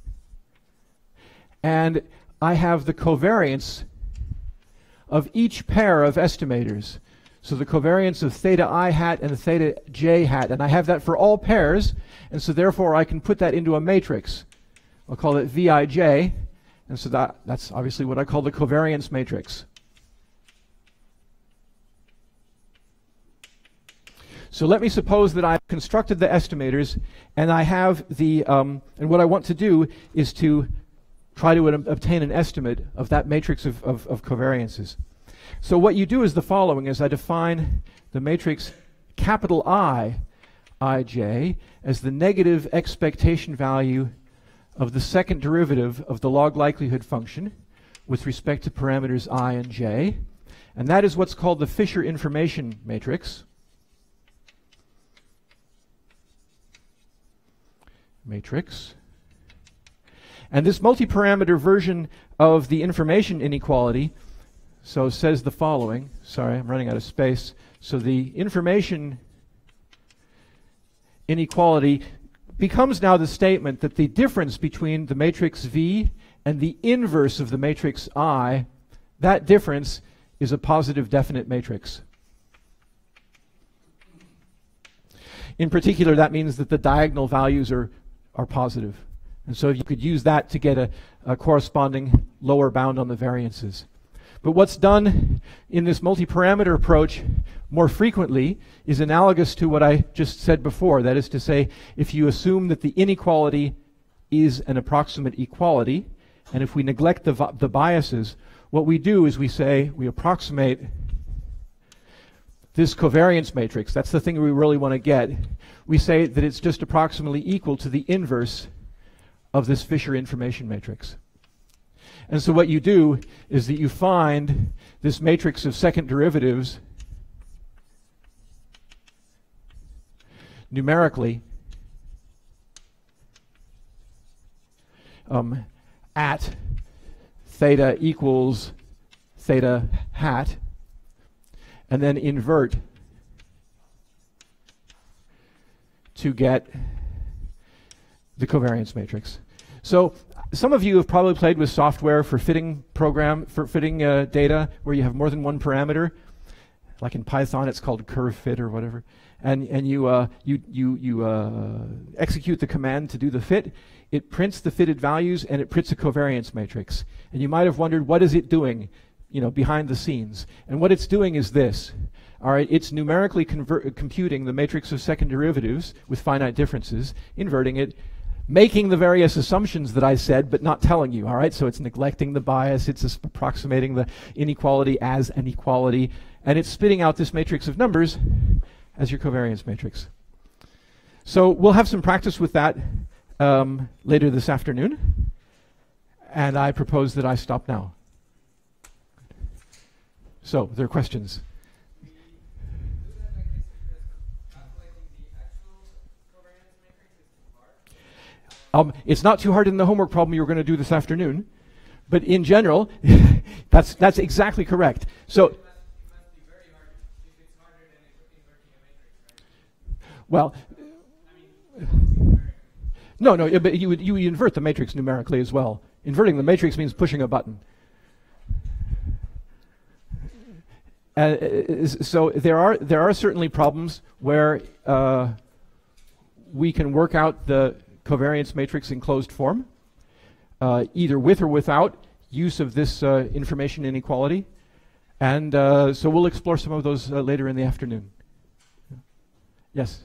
and I have the covariance of each pair of estimators. So the covariance of theta I hat and theta j hat, and I have that for all pairs, and so therefore I can put that into a matrix. I'll call it Vij, and so that, that's obviously what I call the covariance matrix. So let me suppose that I've constructed the estimators, and I have the, um, and what I want to do is to try to obtain an estimate of that matrix of, of, of covariances. So what you do is the following, is I define the matrix capital I, Ij, as the negative expectation value of the second derivative of the log likelihood function with respect to parameters I and j. And that is what's called the Fisher information matrix. Matrix. And this multi-parameter version of the information inequality so says the following. Sorry, I'm running out of space. So the information inequality becomes now the statement that the difference between the matrix V and the inverse of the matrix I, that difference is a positive definite matrix. In particular, that means that the diagonal values are, are positive. And so you could use that to get a, a corresponding lower bound on the variances. But what's done in this multi-parameter approach more frequently is analogous to what I just said before. That is to say, if you assume that the inequality is an approximate equality, and if we neglect the, the biases, what we do is we say we approximate this covariance matrix. That's the thing we really want to get. We say that it's just approximately equal to the inverse of this Fisher information matrix. And so what you do is that you find this matrix of second derivatives numerically um, at theta equals theta hat, and then invert to get the covariance matrix. So some of you have probably played with software for fitting program, for fitting uh, data where you have more than one parameter. Like in Python, it's called curve fit or whatever. And, and you, uh, you, you, you uh, execute the command to do the fit. It prints the fitted values and it prints a covariance matrix. And you might have wondered, what is it doing, you know, behind the scenes? And what it's doing is this. All right, it's numerically convert, computing the matrix of second derivatives with finite differences, inverting it, making the various assumptions that I said, but not telling you, all right? So it's neglecting the bias, it's approximating the inequality as an equality, and it's spitting out this matrix of numbers as your covariance matrix. So we'll have some practice with that um, later this afternoon, and I propose that I stop now. So, there are questions? Um, it's not too hard in the homework problem you're going to do this afternoon, but in general, that's that's exactly correct. So, well, no, no, but you would you would invert the matrix numerically as well. Inverting the matrix means pushing a button. Uh, so there are there are certainly problems where uh, we can work out the covariance matrix in closed form, uh, either with or without use of this uh, information inequality. And uh, so we'll explore some of those uh, later in the afternoon. Yes?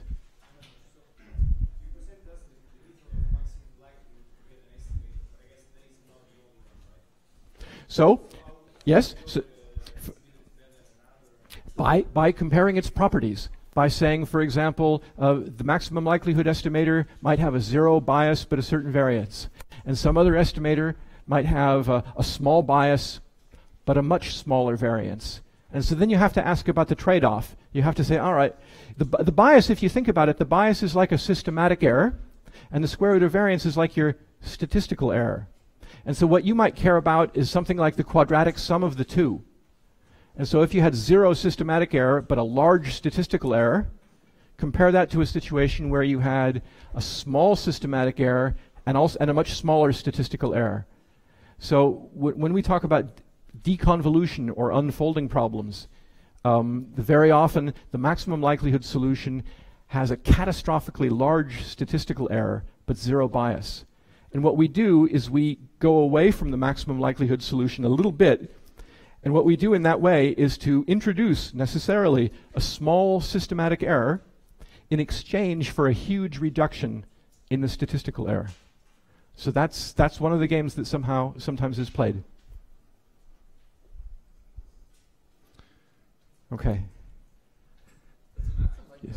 So, yes, so f by, by comparing its properties, by saying, for example, uh, the maximum likelihood estimator might have a zero bias but a certain variance, and some other estimator might have uh, a small bias but a much smaller variance. And so then you have to ask about the trade-off. You have to say, all right, the, the bias, if you think about it, the bias is like a systematic error, and the square root of variance is like your statistical error. And so what you might care about is something like the quadratic sum of the two. And so if you had zero systematic error, but a large statistical error, compare that to a situation where you had a small systematic error and, also, and a much smaller statistical error. So w when we talk about deconvolution or unfolding problems, um, very often the maximum likelihood solution has a catastrophically large statistical error, but zero bias. And what we do is we go away from the maximum likelihood solution a little bit, and what we do in that way is to introduce necessarily a small systematic error in exchange for a huge reduction in the statistical error. So that's, that's one of the games that somehow sometimes is played. Okay. Yes.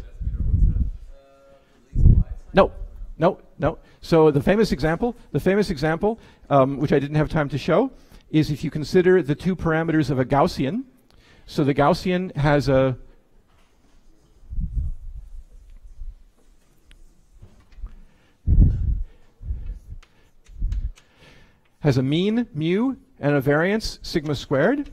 No. No, no. So the famous example, the famous example, um, which I didn't have time to show, is if you consider the two parameters of a Gaussian. So the Gaussian has a has a mean mu and a variance sigma squared.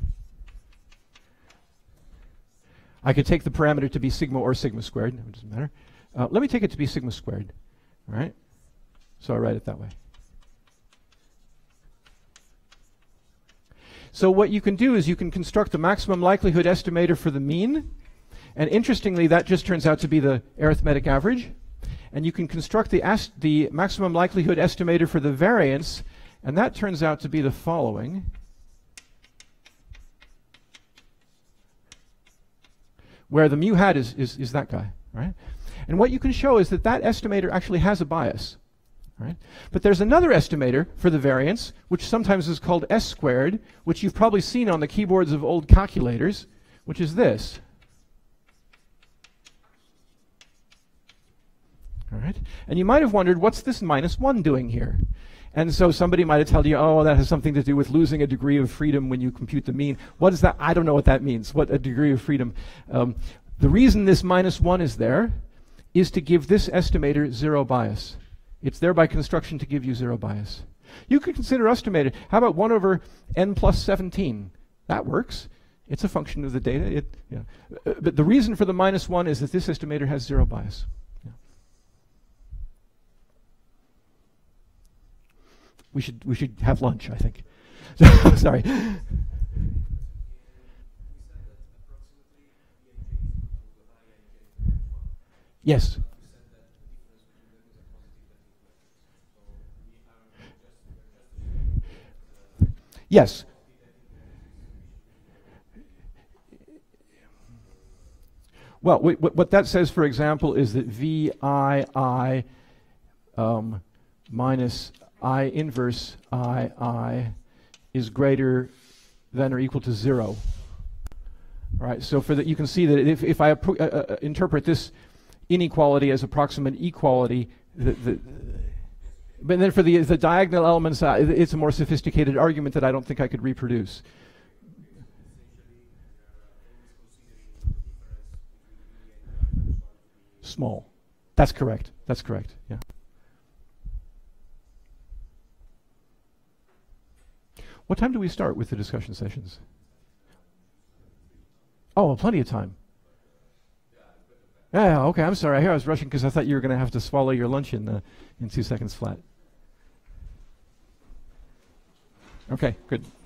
I could take the parameter to be sigma or sigma squared. It doesn't matter. Uh, let me take it to be sigma squared. All right? So I write it that way. So what you can do is you can construct the maximum likelihood estimator for the mean. And interestingly, that just turns out to be the arithmetic average. And you can construct the, ast the maximum likelihood estimator for the variance. And that turns out to be the following. Where the mu hat is, is, is that guy, right? And what you can show is that that estimator actually has a bias, right? But there's another estimator for the variance, which sometimes is called S squared, which you've probably seen on the keyboards of old calculators, which is this. All right? And you might have wondered, what's this minus one doing here? And so somebody might have told you, oh, that has something to do with losing a degree of freedom when you compute the mean. What is that? I don't know what that means, what a degree of freedom. Um, the reason this minus one is there is to give this estimator zero bias. It's there by construction to give you zero bias. You could consider estimator. How about one over n plus seventeen? That works. It's a function of the data. It, yeah. uh, but the reason for the minus one is that this estimator has zero bias. Yeah. We should we should have lunch, I think. Sorry. Yes. Yes. Well, w what that says, for example, is that V I I um, minus I inverse I I is greater than or equal to zero. All right. So for that, you can see that if if I uh, uh, interpret this inequality as approximate equality, the, the, but then for the the diagonal elements, uh, it's a more sophisticated argument that I don't think I could reproduce. Small. That's correct. That's correct. Yeah. What time do we start with the discussion sessions? Oh, plenty of time. Yeah, okay, I'm sorry. I hear I was rushing because I thought you were going to have to swallow your lunch in, uh, in two seconds flat. Okay, good.